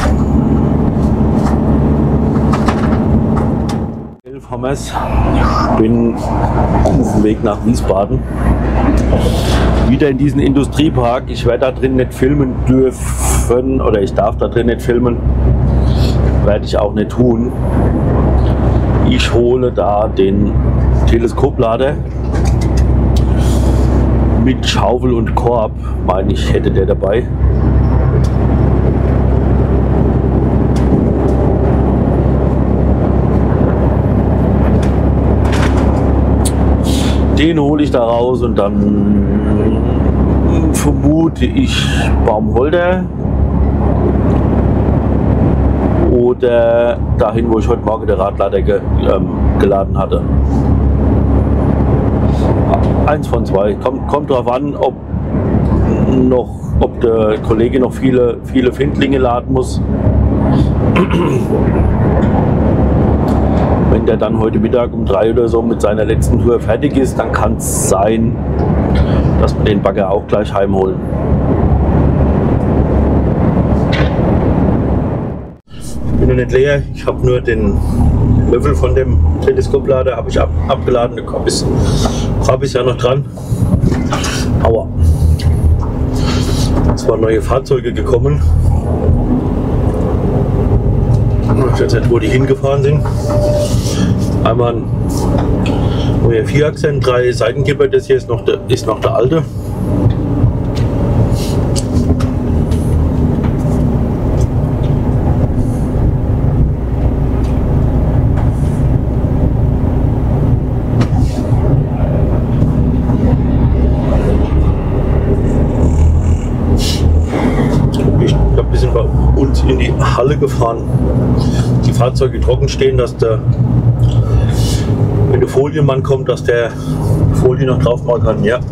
Ich bin auf dem Weg nach Wiesbaden. Wieder in diesen Industriepark. Ich werde da drin nicht filmen dürfen oder ich darf da drin nicht filmen. Werde ich auch nicht tun. Ich hole da den Teleskoplader. mit Schaufel und Korb, meine ich, hätte der dabei. Den hole ich da raus und dann vermute ich Baumholder oder dahin, wo ich heute Morgen der Radlader geladen hatte. Eins von zwei. Kommt drauf an, ob der Kollege noch viele Findlinge laden muss. Wenn der dann heute Mittag um 3 oder so mit seiner letzten Tour fertig ist, dann kann es sein, dass wir den Bagger auch gleich heimholen. Ich bin noch nicht leer, ich habe nur den Löffel von dem Teleskoplader habe ich abgeladen, der Korb ist ja noch dran. Aua. Es waren neue Fahrzeuge gekommen. Ich weiß nicht, wo die hingefahren sind. Einmal ein neuer Vierachser, 3 Seitenkipper, das hier ist noch der alte. Ich habe ein bisschen bei uns in die Halle gefahren. Die Fahrzeuge trocken stehen, dass wenn der Folienmann kommt, dass der Folie noch drauf machen kann. Ja.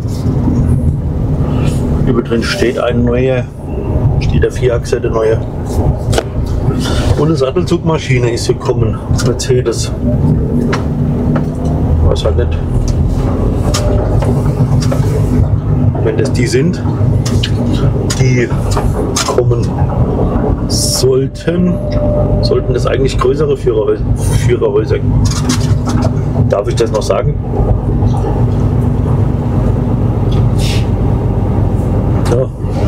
Über drin steht ein neuer, steht der Vierachser, der neue. Und eine Sattelzugmaschine ist gekommen, Mercedes. Ich weiß halt nicht, wenn das die sind, die kommen sollten das eigentlich größere Führerhäuser. Darf ich das noch sagen? Ja.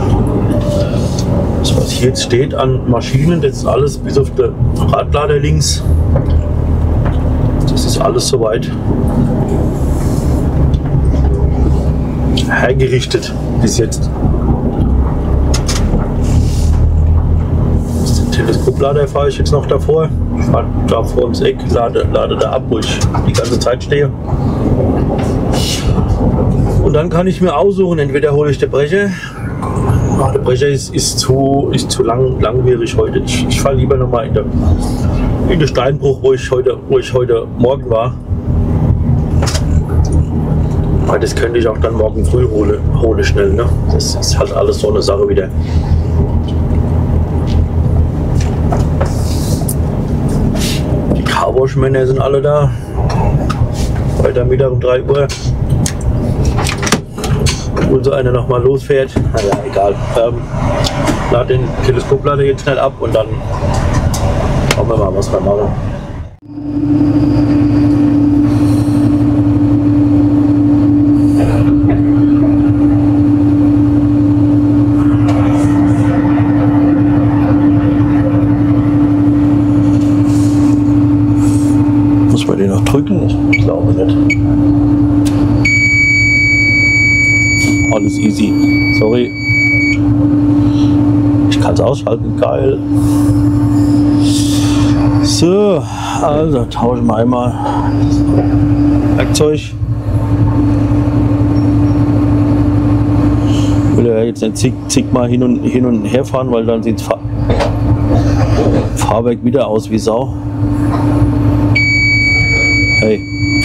Das, was hier jetzt steht an Maschinen, das ist alles bis auf den Radlader links. Das ist alles soweit hergerichtet bis jetzt. Teleskoplader fahre ich jetzt noch davor. Ich fahre da vor ums Eck, lade da ab, wo ich die ganze Zeit stehe. Und dann kann ich mir aussuchen, entweder hole ich den Brecher. Der Brecher ist zu langwierig heute. Ich fahre lieber nochmal in den Steinbruch, wo ich heute Morgen war. Aber das könnte ich auch dann morgen früh hole schnell. Ne? Das ist halt alles so eine Sache wieder. Carwash-Männer sind alle da. Heute Mittag um 3 Uhr. Und so einer nochmal losfährt. Naja, egal. Lade den Teleskoplader jetzt schnell ab und dann schauen wir mal, was wir machen. Muss man den noch drücken? Ich glaube nicht. Alles easy. Sorry. Ich kann es ausschalten. Geil. So, also tauschen wir einmal Werkzeug. Ich will ja jetzt nicht zigmal hin und her fahren, weil dann sieht das Fahrwerk wieder aus wie Sau. Hey.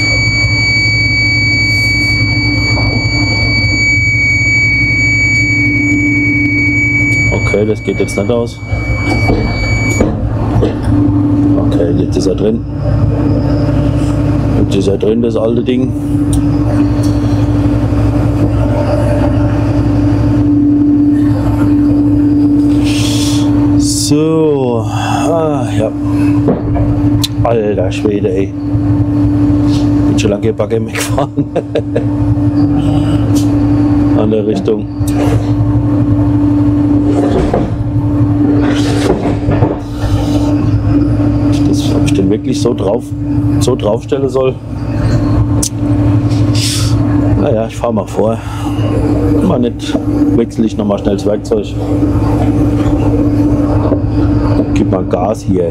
Okay, das geht jetzt nicht aus. Okay, jetzt ist er drin. Jetzt ist er drin, das alte Ding. So, ja. Alter Schwede, ey. Bin schon lange hier Bagger mitgefahren. An der Richtung. Das, ob ich den wirklich so draufstellen soll. Naja, ich fahre mal vor. Mal nicht, wechsle ich nochmal schnell das Werkzeug. Gib mal Gas hier.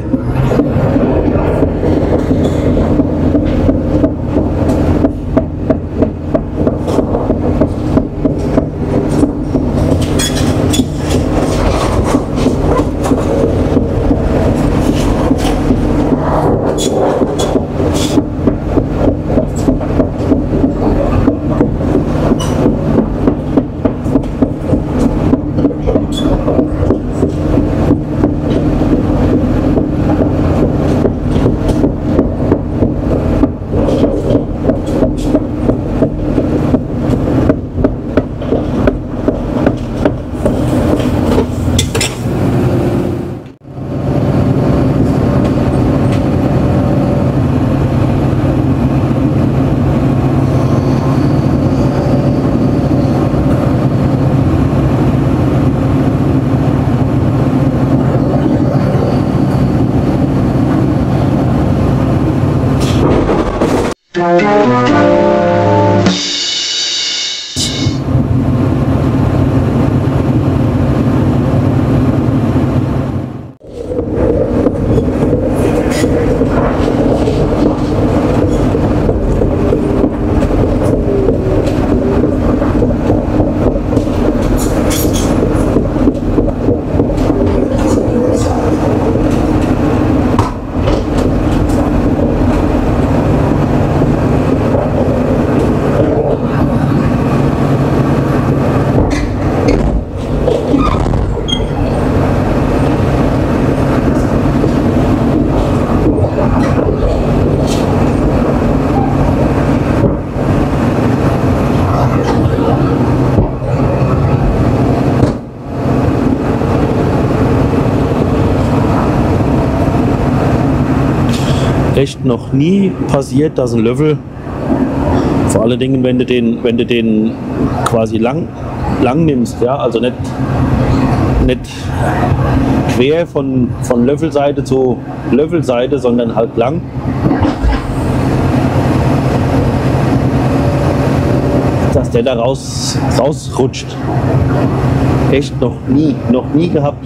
Echt noch nie passiert, dass ein Löffel, vor allen Dingen wenn du den quasi lang nimmst, ja, also nicht quer von Löffelseite zu Löffelseite, sondern halt lang. Dass der da rausrutscht. Echt noch nie gehabt.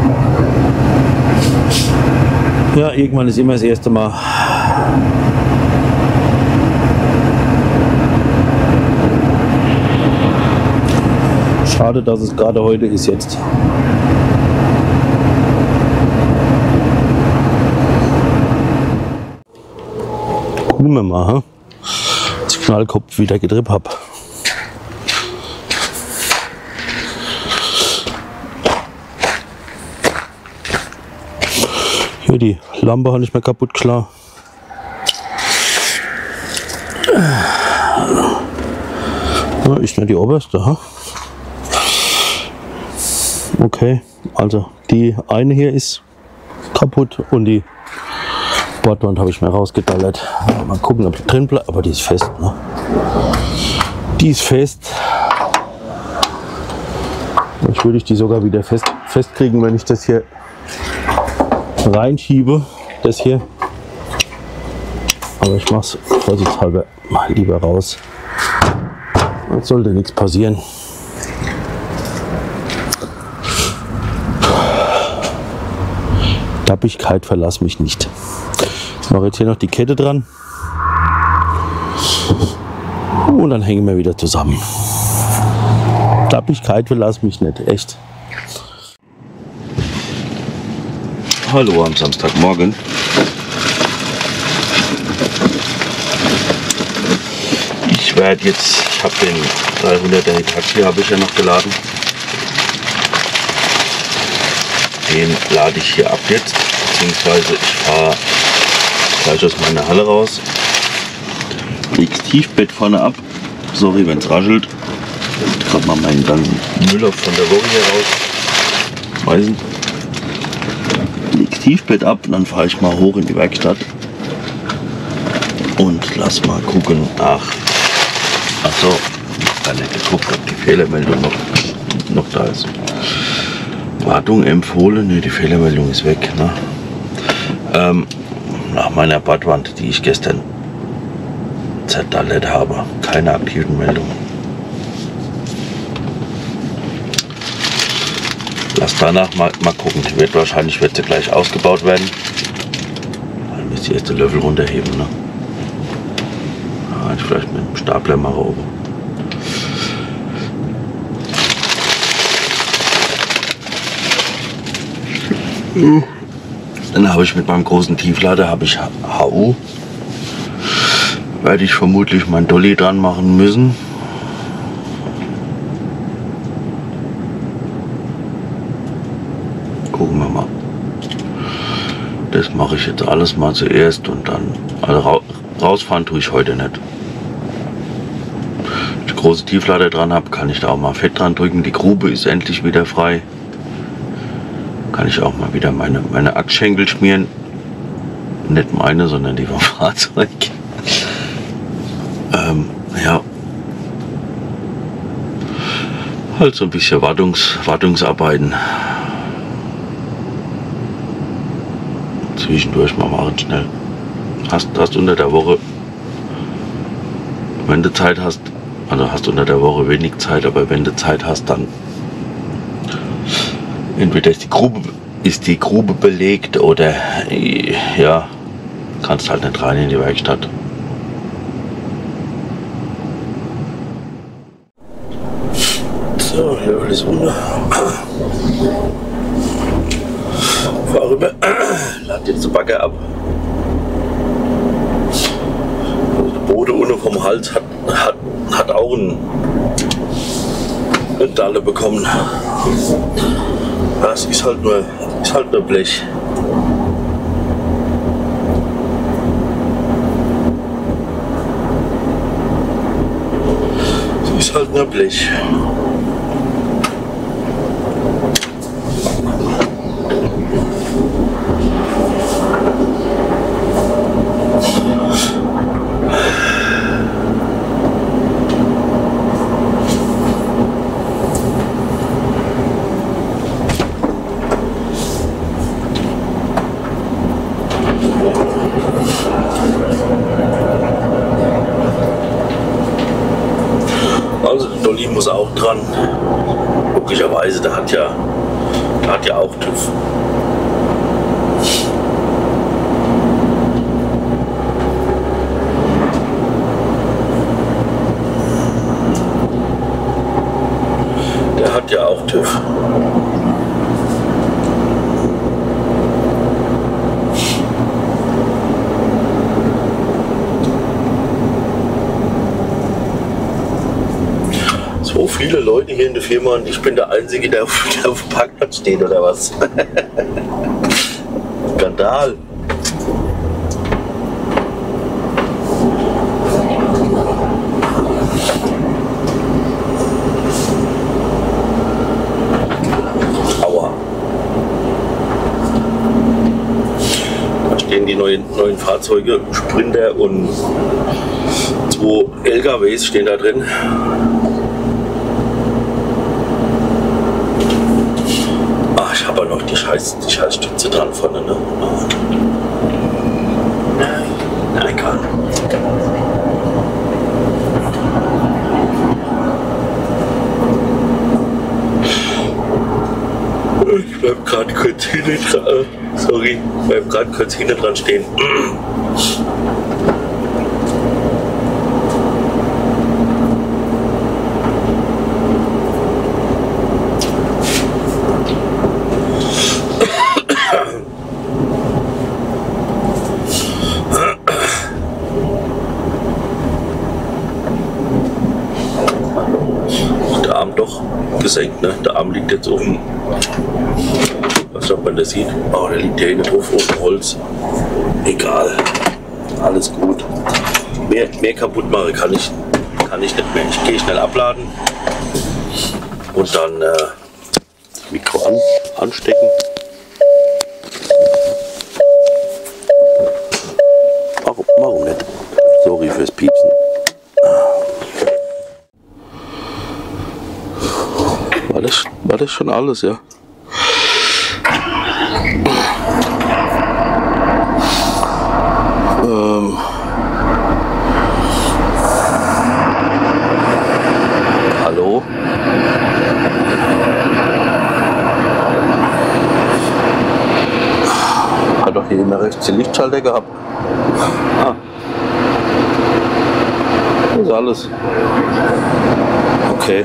Ja, irgendwann ist immer das erste Mal. Schade, dass es gerade heute ist jetzt. Gucken wir mal, dass ich Knallkopf wieder gedrückt habe. Hier die Lampe habe ich mir kaputt geschlagen. Ja, ist nicht die oberste, ha? Okay, also die eine hier ist kaputt und die Bordwand habe ich mir rausgedallert. Mal gucken, ob die drin bleibt, aber die ist fest, ne? Die ist fest. Jetzt würde ich die sogar wieder festkriegen, wenn ich das hier reinschiebe, das hier. Aber ich mache es vorsichtshalber mal lieber raus. Jetzt sollte nichts passieren. Tappigkeit verlass mich nicht. Ich mache jetzt hier noch die Kette dran. Und dann hängen wir wieder zusammen. Tappigkeit verlass mich nicht, echt. Hallo am Samstagmorgen. Ich werde jetzt, ich habe den 300er Hitachi habe ich ja noch geladen. Den lade ich hier ab jetzt, beziehungsweise ich fahre gleich aus meiner Halle raus. Lege das Tiefbett vorne ab. Sorry, wenn es raschelt. Ich gerade mal meinen ganzen Müll von der Woche hier raus. Weisen. Tiefbett ab und dann fahre ich mal hoch in die Werkstatt und lass mal gucken. Ach so, gar nicht geguckt, ob die Fehlermeldung noch da ist. Wartung empfohlen, ne, die Fehlermeldung ist weg. Ne? Nach meiner Bordwand, die ich gestern zertallert habe, keine aktiven Meldungen. Lass danach mal gucken. Wahrscheinlich wird sie gleich ausgebaut werden. Dann müsst ihr jetzt den Löffel runterheben. Ne? Ich vielleicht mit dem Stapler mache oben. Dann habe ich mit meinem großen Tieflader HU. Werde ich vermutlich mein Dolly dran machen müssen. Gucken wir mal. Das mache ich jetzt alles mal zuerst und dann rausfahren tue ich heute nicht. Wenn ich große Tieflader dran habe, kann ich da auch mal Fett dran drücken. Die Grube ist endlich wieder frei. Kann ich auch mal wieder meine Achsschenkel schmieren. Nicht meine, sondern die vom Fahrzeug. Ja. Halt so ein bisschen Wartungsarbeiten. Zwischendurch mal machen schnell. Hast unter der Woche, wenn du Zeit hast, also hast unter der Woche wenig Zeit, aber wenn du Zeit hast, dann entweder ist die Grube belegt oder ja, kannst halt nicht rein in die Werkstatt. So, hier alles runter. Fahr rüber. Lad jetzt den Bagger ab. Der Boden unten vom Hals hat auch eine Dalle bekommen. Das ist halt nur Blech. Es ist halt nur Blech. Also der Dolly muss auch dran. Möglicherweise, der hat ja auch TÜV. Der hat ja auch TÜV. So viele Leute hier in der Firma und ich bin der Einzige, der auf dem Parkplatz steht, oder was? Skandal. Aua. Da stehen die neuen Fahrzeuge, Sprinter und 2 LKWs stehen da drin. Ich habe noch die scheiß Stütze dran vorne, ne? Na egal. Ich bleib gerade kurz hinten dran. Sorry, bleib gerade kurz hinten dran stehen. Gesenkt, ne? Der Arm liegt jetzt oben. Was ob man das sieht? Oh, der liegt ja hinten drauf auf dem Holz. Egal. Alles gut. Mehr kaputt machen kann ich nicht mehr. Ich gehe schnell abladen und dann Mikro anstecken. Warum nicht? Sorry fürs Piepsen. War das schon alles, ja? Hallo? hier immer rechts die Lichtschalter gehabt. Ah. Das ist alles. Okay.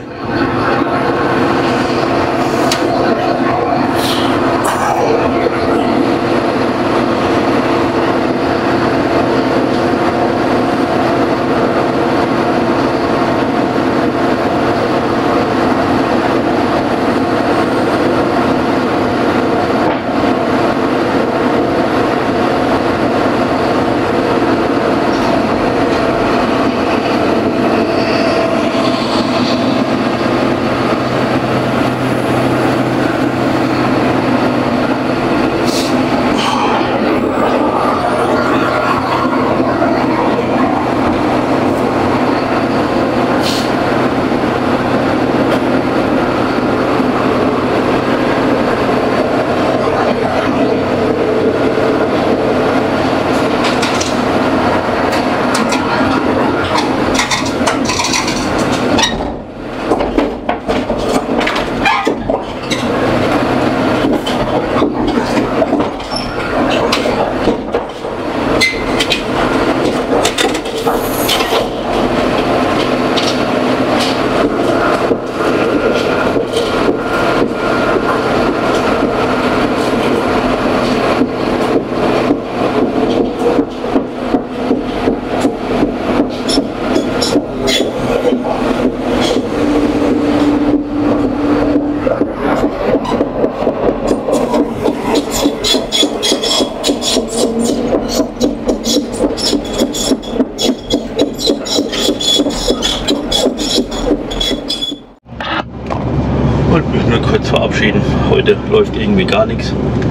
Und mich nur kurz verabschieden. Heute läuft irgendwie gar nichts.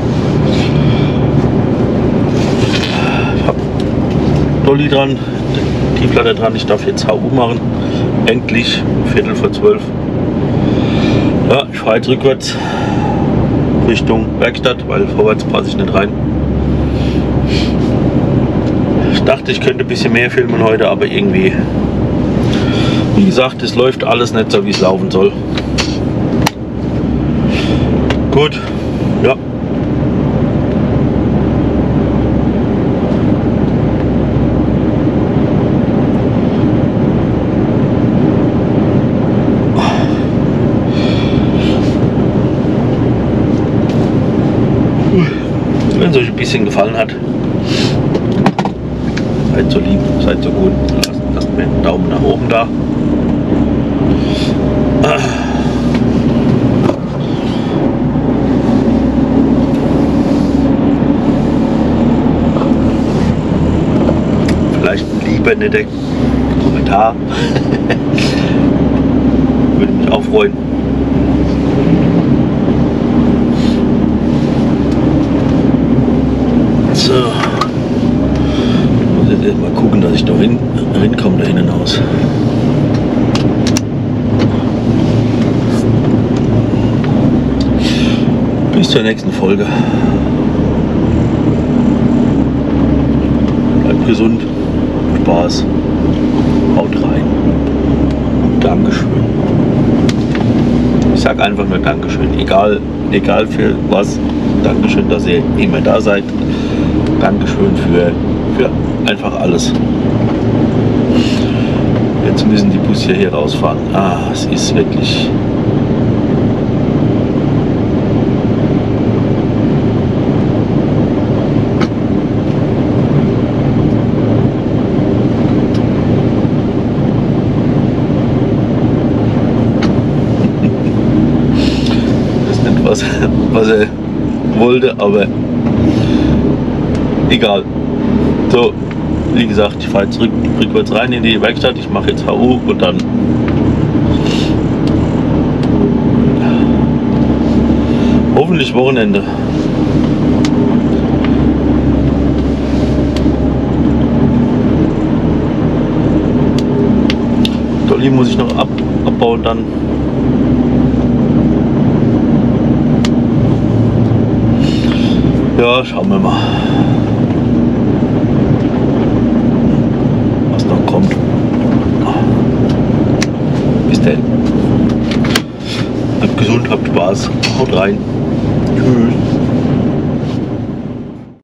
Ich habe Dolly dran, die Platte dran. Ich darf jetzt HU machen. Endlich, 11:45. Ja, ich fahre jetzt rückwärts Richtung Werkstatt, weil vorwärts passe ich nicht rein. Ich dachte, ich könnte ein bisschen mehr filmen heute, aber irgendwie, wie gesagt, es läuft alles nicht so, wie es laufen soll. Gut, ja. Wenn es euch ein bisschen gefallen hat, seid so lieb, seid so gut, lasst mir einen Daumen nach oben da. Vielleicht ein lieber netter Kommentar. Würde mich auch freuen. So. Ich muss jetzt erst mal gucken, dass ich da hinkomme, da hinten aus. Bis zur nächsten Folge. Bleibt gesund. Spaß. Haut rein. Dankeschön. Ich sag einfach nur Dankeschön. Egal für was. Dankeschön, dass ihr immer da seid. Dankeschön für einfach alles. Jetzt müssen die Busse hier rausfahren. Ah, es ist wirklich... was er wollte, aber egal. So, wie gesagt, ich fahre jetzt rückwärts rein in die Werkstatt, ich mache jetzt HU und dann hoffentlich Wochenende. Dolly muss ich noch abbauen dann. Ja, schauen wir mal, was noch kommt. Bis dann. Habt gesund, habt Spaß. Haut rein. Tschüss.